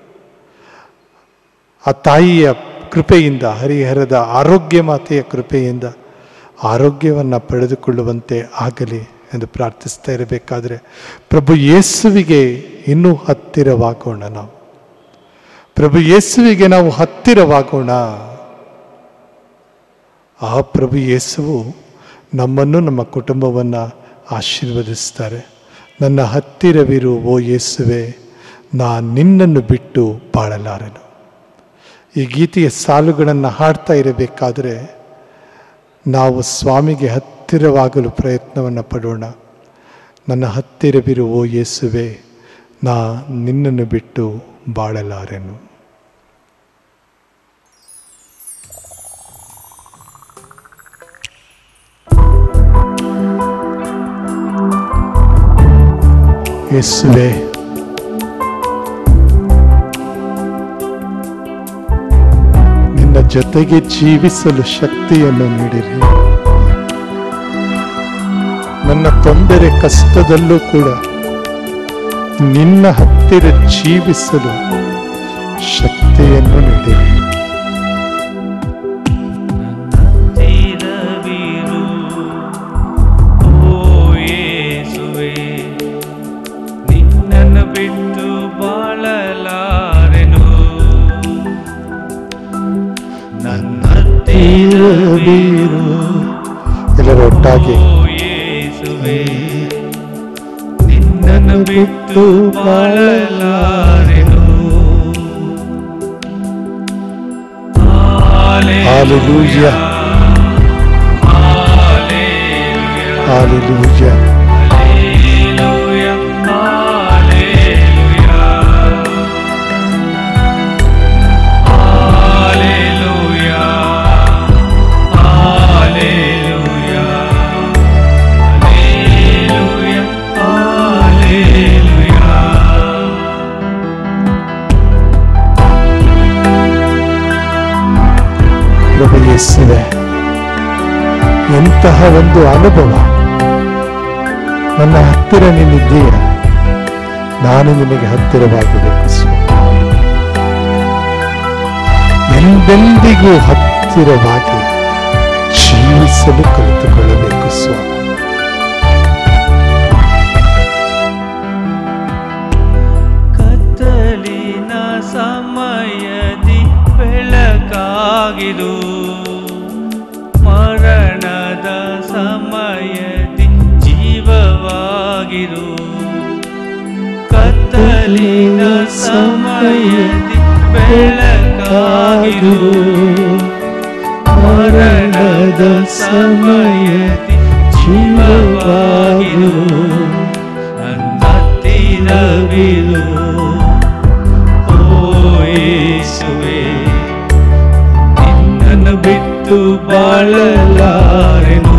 B: ಆ ತಾಯಿಯ ಕೃಪೆಯಿಂದ, ಹರಿಹರದ ಆರೋಗ್ಯ ಮಾತೆಯ ಕೃಪೆಯಿಂದ ಆರೋಗ್ಯವನ್ನು ಪಡೆದುಕೊಳ್ಳುವಂತೆ ಆಗಲಿ ಎಂದು ಪ್ರಾರ್ಥಿಸ್ತಾ ಇರಬೇಕಾದ್ರೆ ಪ್ರಭು ಯೇಸುವಿಗೆ ಇನ್ನೂ ಹತ್ತಿರವಾಗೋಣ. ನಾವು ಪ್ರಭು ಯೇಸುವಿಗೆ ನಾವು ಹತ್ತಿರವಾಗೋಣ. ಆ ಪ್ರಭು ಯೇಸುವು ನಮ್ಮನ್ನು, ನಮ್ಮ ಕುಟುಂಬವನ್ನು ಆಶೀರ್ವದಿಸ್ತಾರೆ. ನನ್ನ ಹತ್ತಿರವಿರು ಓ ಯೇಸುವೆ, ನಾನು ನಿನ್ನನ್ನು ಬಿಟ್ಟು ಬಾಳಲಾರೆನು. ಈ ಗೀತೆಯ ಸಾಲುಗಳನ್ನು ಹಾಡ್ತಾ ಇರಬೇಕಾದ್ರೆ ನಾವು ಸ್ವಾಮಿಗೆ ಹತ್ತಿರವಾಗಲು ಪ್ರಯತ್ನವನ್ನು ಪಡೋಣ. ನನ್ನ ಹತ್ತಿರವಿರು ಓ ಯೇಸುವೆ, ನಾ ನಿನ್ನನ್ನು ಬಿಟ್ಟು ಬಾಳಲಾರೆನು. ಯೇಸುವೆ, ನಿನ್ನ ಜೊತೆಗೆ ಜೀವಿಸಲು ಶಕ್ತಿಯನ್ನು ನೀಡಿರಿ. ನನ್ನ ತೊಂದರೆ ಕಷ್ಟದಲ್ಲೂ ಕೂಡ ನಿನ್ನ ಹತ್ತಿರ ಜೀವಿಸಲು ಶಕ್ತಿಯನ್ನು ನೀಡಿರಿ.
D: ಬಿಟ್ಟು ಬಾಳಲಾರೆನು. ನನ್ನ
B: ತೀರವಿರು. ಎಲ್ಲರೂ ಒಟ್ಟಾಗಿ
D: ಯೇಸುವೆ, ನಿನ್ನನ್ನು ಬಿಟ್ಟು ಬಾಳಲಾರೆನು.
B: Hallelujah, hallelujah. ಪ್ರಭು ಯೇಸುವೆ, ಎಂತಹ ಒಂದು ಅನುಭವ. ನನ್ನ ಹತ್ತಿರ ನೀನಿದ್ದೀಯ, ನಾನು ನಿನಗೆ ಹತ್ತಿರವಾಗಬೇಕು ಸ್ವಾಮಿ. ಎಂದೆಂದಿಗೂ ಹತ್ತಿರವಾಗಿ ಜೀವಿಸಲು ಕಲಿತುಕೊಳ್ಳಬೇಕು ಸ್ವಾಮಿ.
D: ಕತ್ತಲಿನ ಸಮಯದಿ ಬೆಳಕಾಗಿರು, ಮರಣದ ಸಮಯದಿ ಜೀವವಾಗಿರು. ಕತ್ತಲಿನ ಸಮಯದಿ ಬೆಳಕಾಗಿರು, ಮರಣದ ಸಮಯದಿ ಜೀವವಾಗಿರು. ನನ್ನ ಹತ್ತಿರವಿರು ಓ ಯೇಸುವೆ, ನಿನ್ನನ್ನು ಬಿಟ್ಟು ಬಾಳಲಾರೆನು.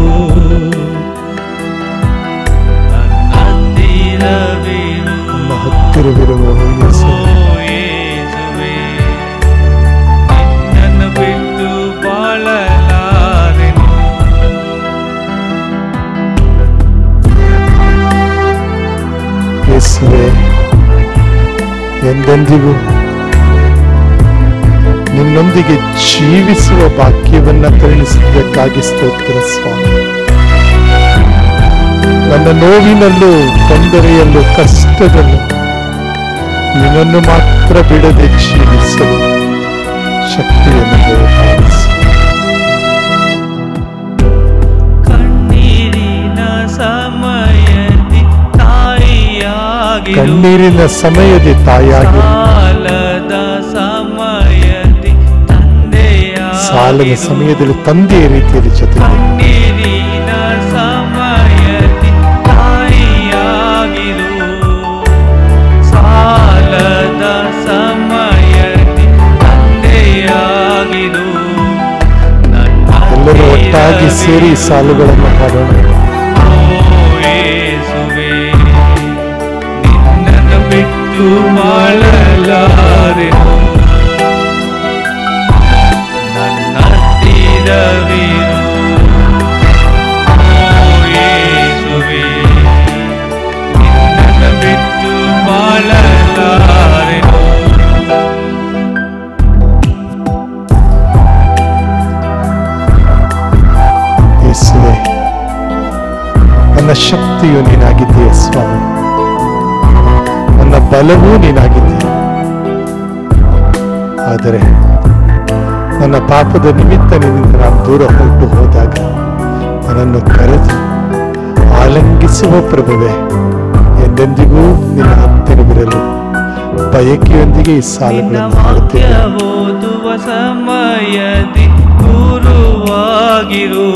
D: ನನ್ನ ಹತ್ತಿರವಿರು
B: ಹತ್ತಿರವಿರುವ
D: ಓ ಯೇಸುವೆ, ನಿನ್ನನ್ನು ಬಿಟ್ಟು ಬಾಳಲಾರೆನು.
B: ಯೇಸುವೆ, ಎಂದೆಂದಿಗೂ ನಿನ್ನೊಂದಿಗೆ ಜೀವಿಸುವ ಭಾಗ್ಯವನ್ನು ಕರುಣಿಸಿದ್ದಕ್ಕಾಗಿ ಸ್ತೋತ್ರ ಸ್ವಾಮಿ. ನನ್ನ ನೋವಿನಲ್ಲೂ, ತೊಂದರೆಯಲ್ಲೂ, ಕಷ್ಟದಲ್ಲೂ ನಿನ್ನನ್ನು ಮಾತ್ರ ಬಿಡದೆ ಜೀವಿಸಲು ಶಕ್ತಿಯನ್ನು ದಯಪಾಲಿಸು.
D: ಕಣ್ಣೀರಿನ ಸಮಯ
B: ಕಣ್ಣೀರಿನ ಸಮಯದಿ ತಾಯಾಗಿ,
D: ಸಾಲದ ಸಮಯದಿ ತಂದೆಯಾಗಿರು.
B: ಸಾಲದ ಸಮಯದಲ್ಲಿ ತಂದೆಯ ರೀತಿಯಲ್ಲಿ ಜೊತೆ,
D: ಕಣ್ಣೀರಿನ ಸಮಯದಿ ತಾಯಿಯಾಗಿರು. ಸಾಲದ ಸಮಯದಿ ತಂದೆಯಾಗಿರು.
B: ಎಲ್ಲರೂ ಒಟ್ಟಾಗಿ ಸೇರಿ ಈ ಸಾಲುಗಳನ್ನು ಹಾಡೋಣ.
D: ಯೇಸುವೇ, ನಿನ್ನನ್ನು ಬಿಟ್ಟು ಬಾಳಲಾರೆನು. ನನ್ನ ಹತ್ತಿರವಿರು. ಯೇಸುವೇ, ನಿನ್ನನ್ನು ಬಿಟ್ಟು ಬಾಳಲಾರೆನು.
B: ಯೇಸುವೇ, ನನ್ನ ಶಕ್ತಿಯು ನೀನಾಗಿದ್ದೀಯ ಸ್ವಾಮಿ, ನನ್ನ ಬಲವೂ ನೀನಾಗಿದ್ದೀಯ. ಆದರೆ ನನ್ನ ಪಾಪದ ನಿಮಿತ್ತ ನಿನ್ನಿಂದ ನಾನು ದೂರ ಹೊರಟು ಹೋದಾಗ ನನ್ನನ್ನು ಕರೆದು ಆಲಂಗಿಸುವ ಪ್ರಭುವೇ, ಎಂದೆಂದಿಗೂ ನಿನ್ನ ಹತ್ತಿರವಿರಲು ಬಯಕೆಯೊಂದಿಗೆ ಈ ಸಾಲುಗಳನ್ನು ಹಾಡುತ್ತೇನೆ.
D: ವಾಕ್ಯ ಓದುವ ಸಮಯದಿ ಗುರುವಾಗಿರು.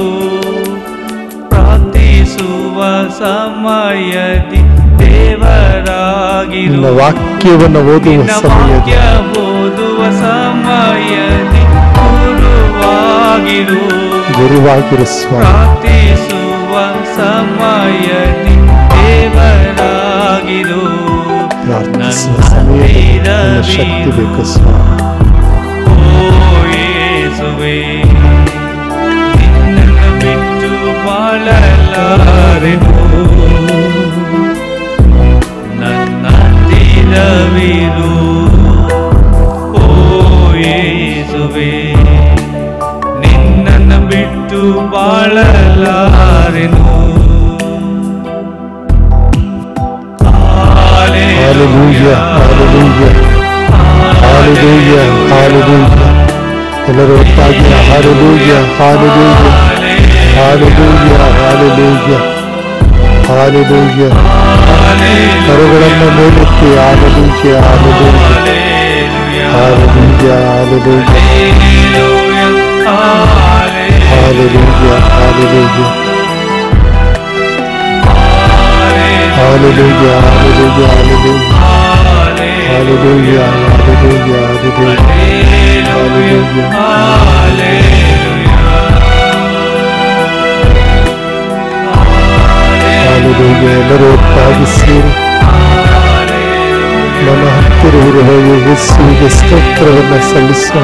D: ಪ್ರಾರ್ಥಿಸುವ ಸಮಯದಿ ದೇವರಾಗಿರು.
B: ನಿನ್ನ ವಾಕ್ಯವನ್ನು ಓದುವ
D: ನಿನ್ನ
B: ಸಮಯದಲ್ಲಿ
D: ವಾಕ್ಯ ಓದುವ ಸಮಯದಿ ಗುರುವಾಗಿರು.
B: ಗುರುವಾಗಿರು ಸ್ವಾಮಿ.
D: ಪ್ರಾರ್ಥಿಸುವ ಸಮಯದಿ ದೇವರಾಗಿರು.
B: ಪ್ರಾರ್ಥಿಸುವ ಸಮಯದಲ್ಲಿ ನಿನ್ನ ಶಕ್ತಿ ಬೇಕು ಸ್ವಾಮಿ.
D: ಓ ಯೇಸುವೇ, ನಿನ್ನನ್ನು ಬಿಟ್ಟು ಬಾಳಲಾರೆನು. ನನ್ನ ಹತ್ತಿರವಿರು. ಓ ಯೇಸುವೇ, ನಿನ್ನನ್ನು ಬಿಟ್ಟು ಬಾಳಲಾರೆನು.
B: Hallelujah, hallelujah, hallelujah, hallelujah. ಎಲ್ಲರೂ ಒಟ್ಟಾಗಿ hallelujah, hallelujah, hallelujah, hallelujah, hallelujah. ಕರಗಳನ್ನು ಮೇಲೆತ್ತಿ hallelujah, hallelujah, hallelujah, hallelujah, hallelujah, hallelujah, Hallelujah, hallelujah, hallelujah. Hallelujah, hallelujah, hallelujah. Hallelujah. Hallelujah. ಎಲ್ಲರೂ ಒಟ್ಟಾಗಿ ಸೇರಿ ನಮ್ಮ ಹತ್ತಿರವಿರುವ ಯೇಸುವಿಗೆ ಸ್ತೋತ್ರವನ್ನು ಸಲ್ಲಿಸೋಣ.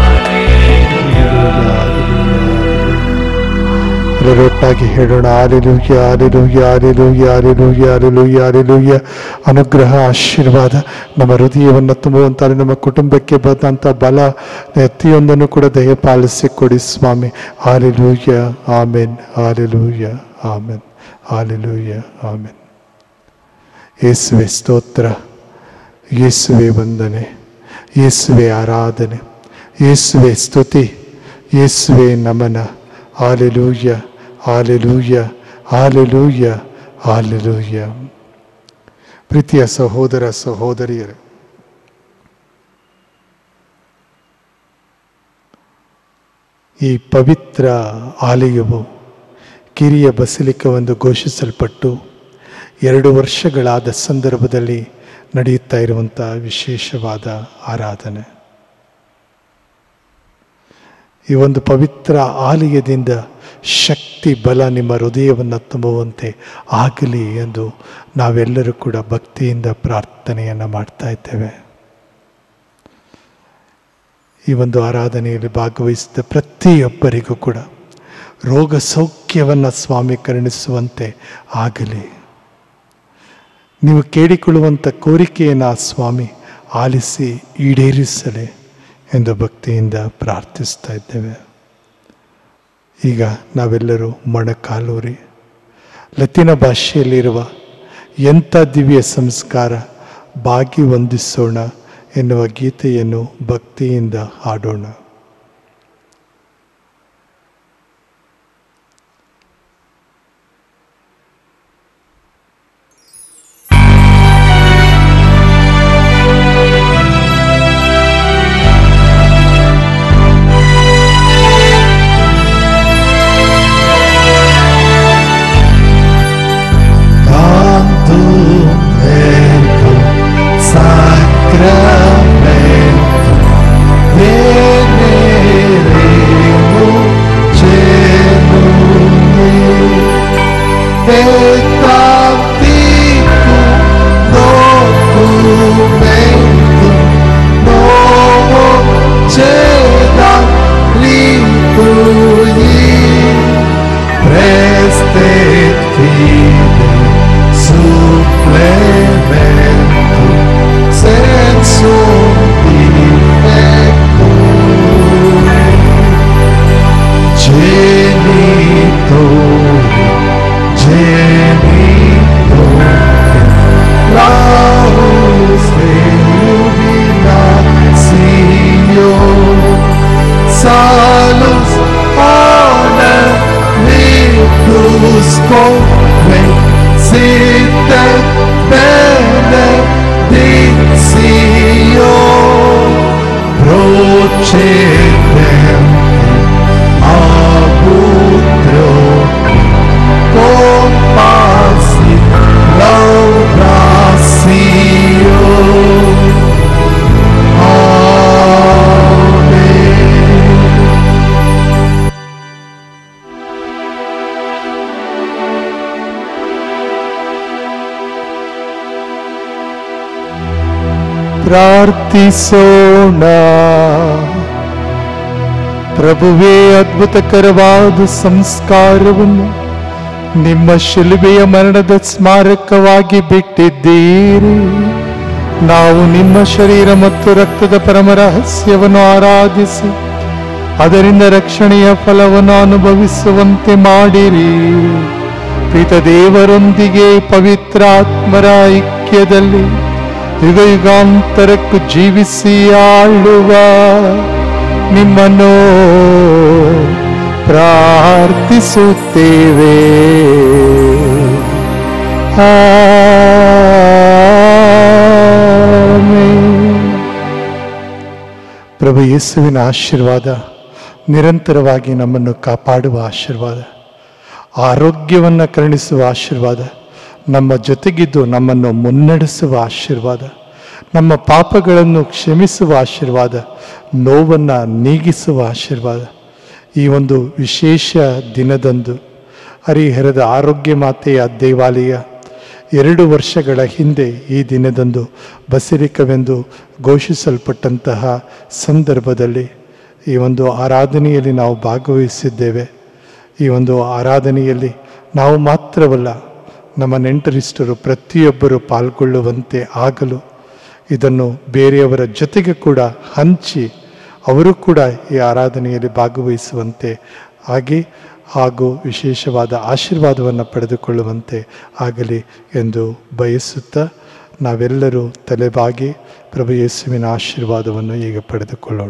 B: ಎಲ್ಲರೊಟ್ಟಾಗಿ ಹೇಳೋಣ. Hallelujah, hallelujah, hallelujah, hallelujah, hallelujah, hallelujah. ಅನುಗ್ರಹ, ಆಶೀರ್ವಾದ ನಮ್ಮ ಹೃದಯವನ್ನು ತುಂಬುವಂತ, ನಮ್ಮ ಕುಟುಂಬಕ್ಕೆ ಬಂದಂಥ ಬಲ ಪ್ರತಿಯೊಂದನ್ನು ಕೂಡ ದಯಪಾಲಿಸಿ ಕೊಡಿ ಸ್ವಾಮಿ. Hallelujah, amen. Hallelujah, amen. Hallelujah, amen. ಯೇಸುವೆ ಸ್ತೋತ್ರ, ಯೇಸುವೆ ವಂದನೆ, ಯೇಸುವೆ ಆರಾಧನೆ, ಯೇಸುವೆ ಸ್ತುತಿ, ಯೇಸುವೆ ನಮನ. Hallelujah, hallelujah, hallelujah, hallelujah. ಪ್ರೀತಿಯ ಸಹೋದರ ಸಹೋದರಿಯರೇ, ಈ ಪವಿತ್ರ ಆಲಯವು ಕಿರಿಯ ಬಸಲಿಕವೆಂದು ಘೋಷಿಸಲ್ಪಟ್ಟು 2 ವರ್ಷಗಳಾದ ಸಂದರ್ಭದಲ್ಲಿ ನಡೆಯುತ್ತಾ ಇರುವಂಥ ವಿಶೇಷವಾದ ಆರಾಧನೆ. ಈ ಒಂದು ಪವಿತ್ರ ಆಲಯದಿಂದ ಶಕ್ತಿ ಬಲ ನಿಮ್ಮ ಹೃದಯವನ್ನು ತುಂಬುವಂತೆ ಆಗಲಿ ಎಂದು ನಾವೆಲ್ಲರೂ ಕೂಡ ಭಕ್ತಿಯಿಂದ ಪ್ರಾರ್ಥನೆಯನ್ನು ಮಾಡ್ತಾ ಇದ್ದೇವೆ. ಈ ಒಂದು ಆರಾಧನೆಯಲ್ಲಿ ಭಾಗವಹಿಸಿದ ಪ್ರತಿಯೊಬ್ಬರಿಗೂ ಕೂಡ ರೋಗ ಸೌಖ್ಯವನ್ನು ಸ್ವಾಮಿ ಕರುಣಿಸುವಂತೆ ಆಗಲಿ. ನೀವು ಕೇಳಿಕೊಳ್ಳುವಂಥ ಕೋರಿಕೆಯನ್ನು ಸ್ವಾಮಿ ಆಲಿಸಿ ಈಡೇರಿಸಲಿ ಎಂದು ಭಕ್ತಿಯಿಂದ ಪ್ರಾರ್ಥಿಸ್ತಾ ಇದ್ದೇವೆ. ಈಗ ನಾವೆಲ್ಲರೂ ಮೊಣಕಾಲೂರಿ ಲತಿನ ಭಾಷೆಯಲ್ಲಿರುವ ಎಂಥ ದಿವ್ಯ ಸಂಸ್ಕಾರ ಬಾಗಿ ವಂದಿಸೋಣ ಎನ್ನುವ ಗೀತೆಯನ್ನು ಭಕ್ತಿಯಿಂದ ಹಾಡೋಣ. ಪ್ರಾರ್ಥಿಸೋಣ. ಪ್ರಭುವೇ, ಅದ್ಭುತಕರವಾದ ಸಂಸ್ಕಾರವನ್ನು ನಿಮ್ಮ ಶಿಲುಬೆಯ ಮರಣದ ಸ್ಮಾರಕವಾಗಿ ಬಿಟ್ಟಿದ್ದೀರಿ. ನಾವು ನಿಮ್ಮ ಶರೀರ ಮತ್ತು ರಕ್ತದ ಪರಮ ರಹಸ್ಯವನ್ನು ಆರಾಧಿಸಿ ಅದರಿಂದ ರಕ್ಷಣೆಯ ಫಲವನ್ನು ಅನುಭವಿಸುವಂತೆ ಮಾಡಿರಿ. ಪ್ರೀತ ದೇವರೊಂದಿಗೆ ಪವಿತ್ರಾತ್ಮರ ಐಕ್ಯದಲ್ಲಿ ಯುಗ ಯುಗಾಂತರಕ್ಕೂ ಜೀವಿಸಿ ಆಳುವ ನಿಮ್ಮನ್ನು ಪ್ರಾರ್ಥಿಸುತ್ತೇವೆ. ಪ್ರಭು ಯೇಸುವಿನ ಆಶೀರ್ವಾದ ನಿರಂತರವಾಗಿ ನಮ್ಮನ್ನು ಕಾಪಾಡುವ ಆಶೀರ್ವಾದ, ಆರೋಗ್ಯವನ್ನು ಕರುಣಿಸುವ ಆಶೀರ್ವಾದ, ನಮ್ಮ ಜೊತೆಗಿದ್ದು ನಮ್ಮನ್ನು ಮುನ್ನಡೆಸುವ ಆಶೀರ್ವಾದ, ನಮ್ಮ ಪಾಪಗಳನ್ನು ಕ್ಷಮಿಸುವ ಆಶೀರ್ವಾದ, ನೋವನ್ನು ನೀಗಿಸುವ ಆಶೀರ್ವಾದ. ಈ ಒಂದು ವಿಶೇಷ ದಿನದಂದು ಹರಿಹರದ ಆರೋಗ್ಯ ಮಾತೆಯ ದೇವಾಲಯ 2 ವರ್ಷಗಳ ಹಿಂದೆ ಈ ದಿನದಂದು ಬಸಿಲಿಕವೆಂದು ಘೋಷಿಸಲ್ಪಟ್ಟಂತಹ ಸಂದರ್ಭದಲ್ಲಿ ಈ ಒಂದು ಆರಾಧನೆಯಲ್ಲಿ ನಾವು ಭಾಗವಹಿಸಿದ್ದೇವೆ. ಈ ಒಂದು ಆರಾಧನೆಯಲ್ಲಿ ನಾವು ಮಾತ್ರವಲ್ಲ, ನಮ್ಮ ನೆಂಟರಿಷ್ಟರು ಪ್ರತಿಯೊಬ್ಬರು ಪಾಲ್ಗೊಳ್ಳುವಂತೆ ಆಗಲು ಇದನ್ನು ಬೇರೆಯವರ ಜೊತೆಗೆ ಕೂಡ ಹಂಚಿ ಅವರು ಕೂಡ ಈ ಆರಾಧನೆಯಲ್ಲಿ ಭಾಗವಹಿಸುವಂತೆ ಆಗಿ ಹಾಗೂ ವಿಶೇಷವಾದ ಆಶೀರ್ವಾದವನ್ನು ಪಡೆದುಕೊಳ್ಳುವಂತೆ ಆಗಲಿ ಎಂದು ಬಯಸುತ್ತಾ ನಾವೆಲ್ಲರೂ ತಲೆಬಾಗಿ ಪ್ರಭು ಯೇಸುವಿನ ಆಶೀರ್ವಾದವನ್ನು ಈಗ ಪಡೆದುಕೊಳ್ಳೋಣ.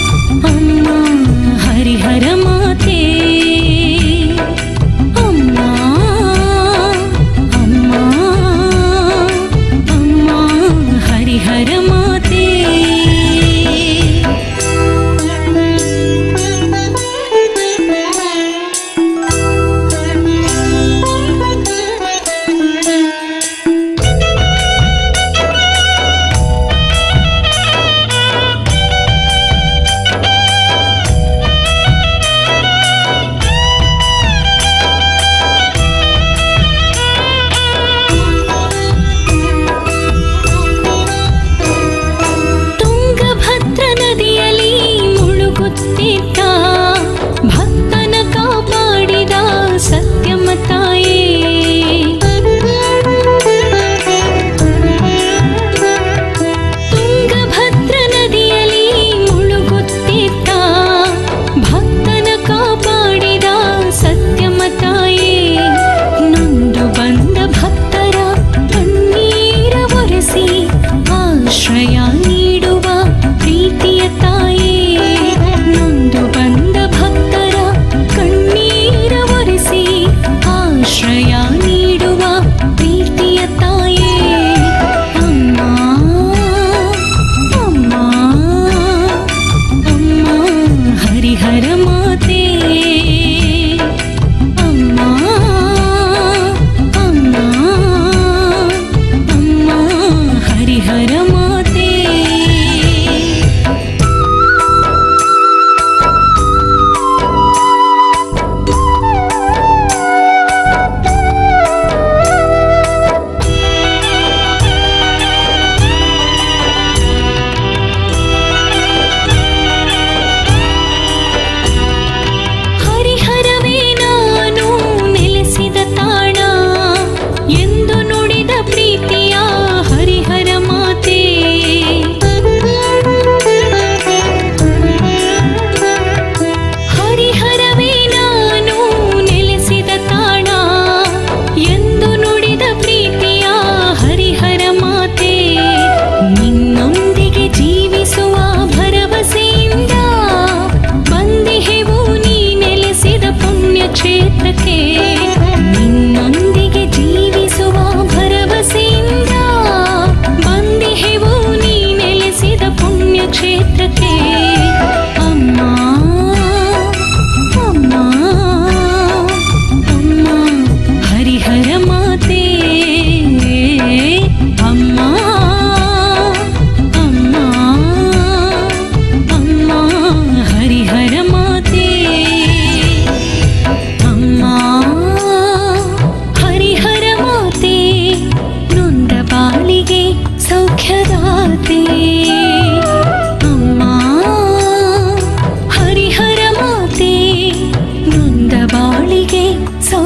C: ಹರಿಹರ ಮಾತೆ ಅಮ್ಮ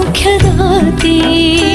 C: ಸೌಖ್ಯದಾತೆ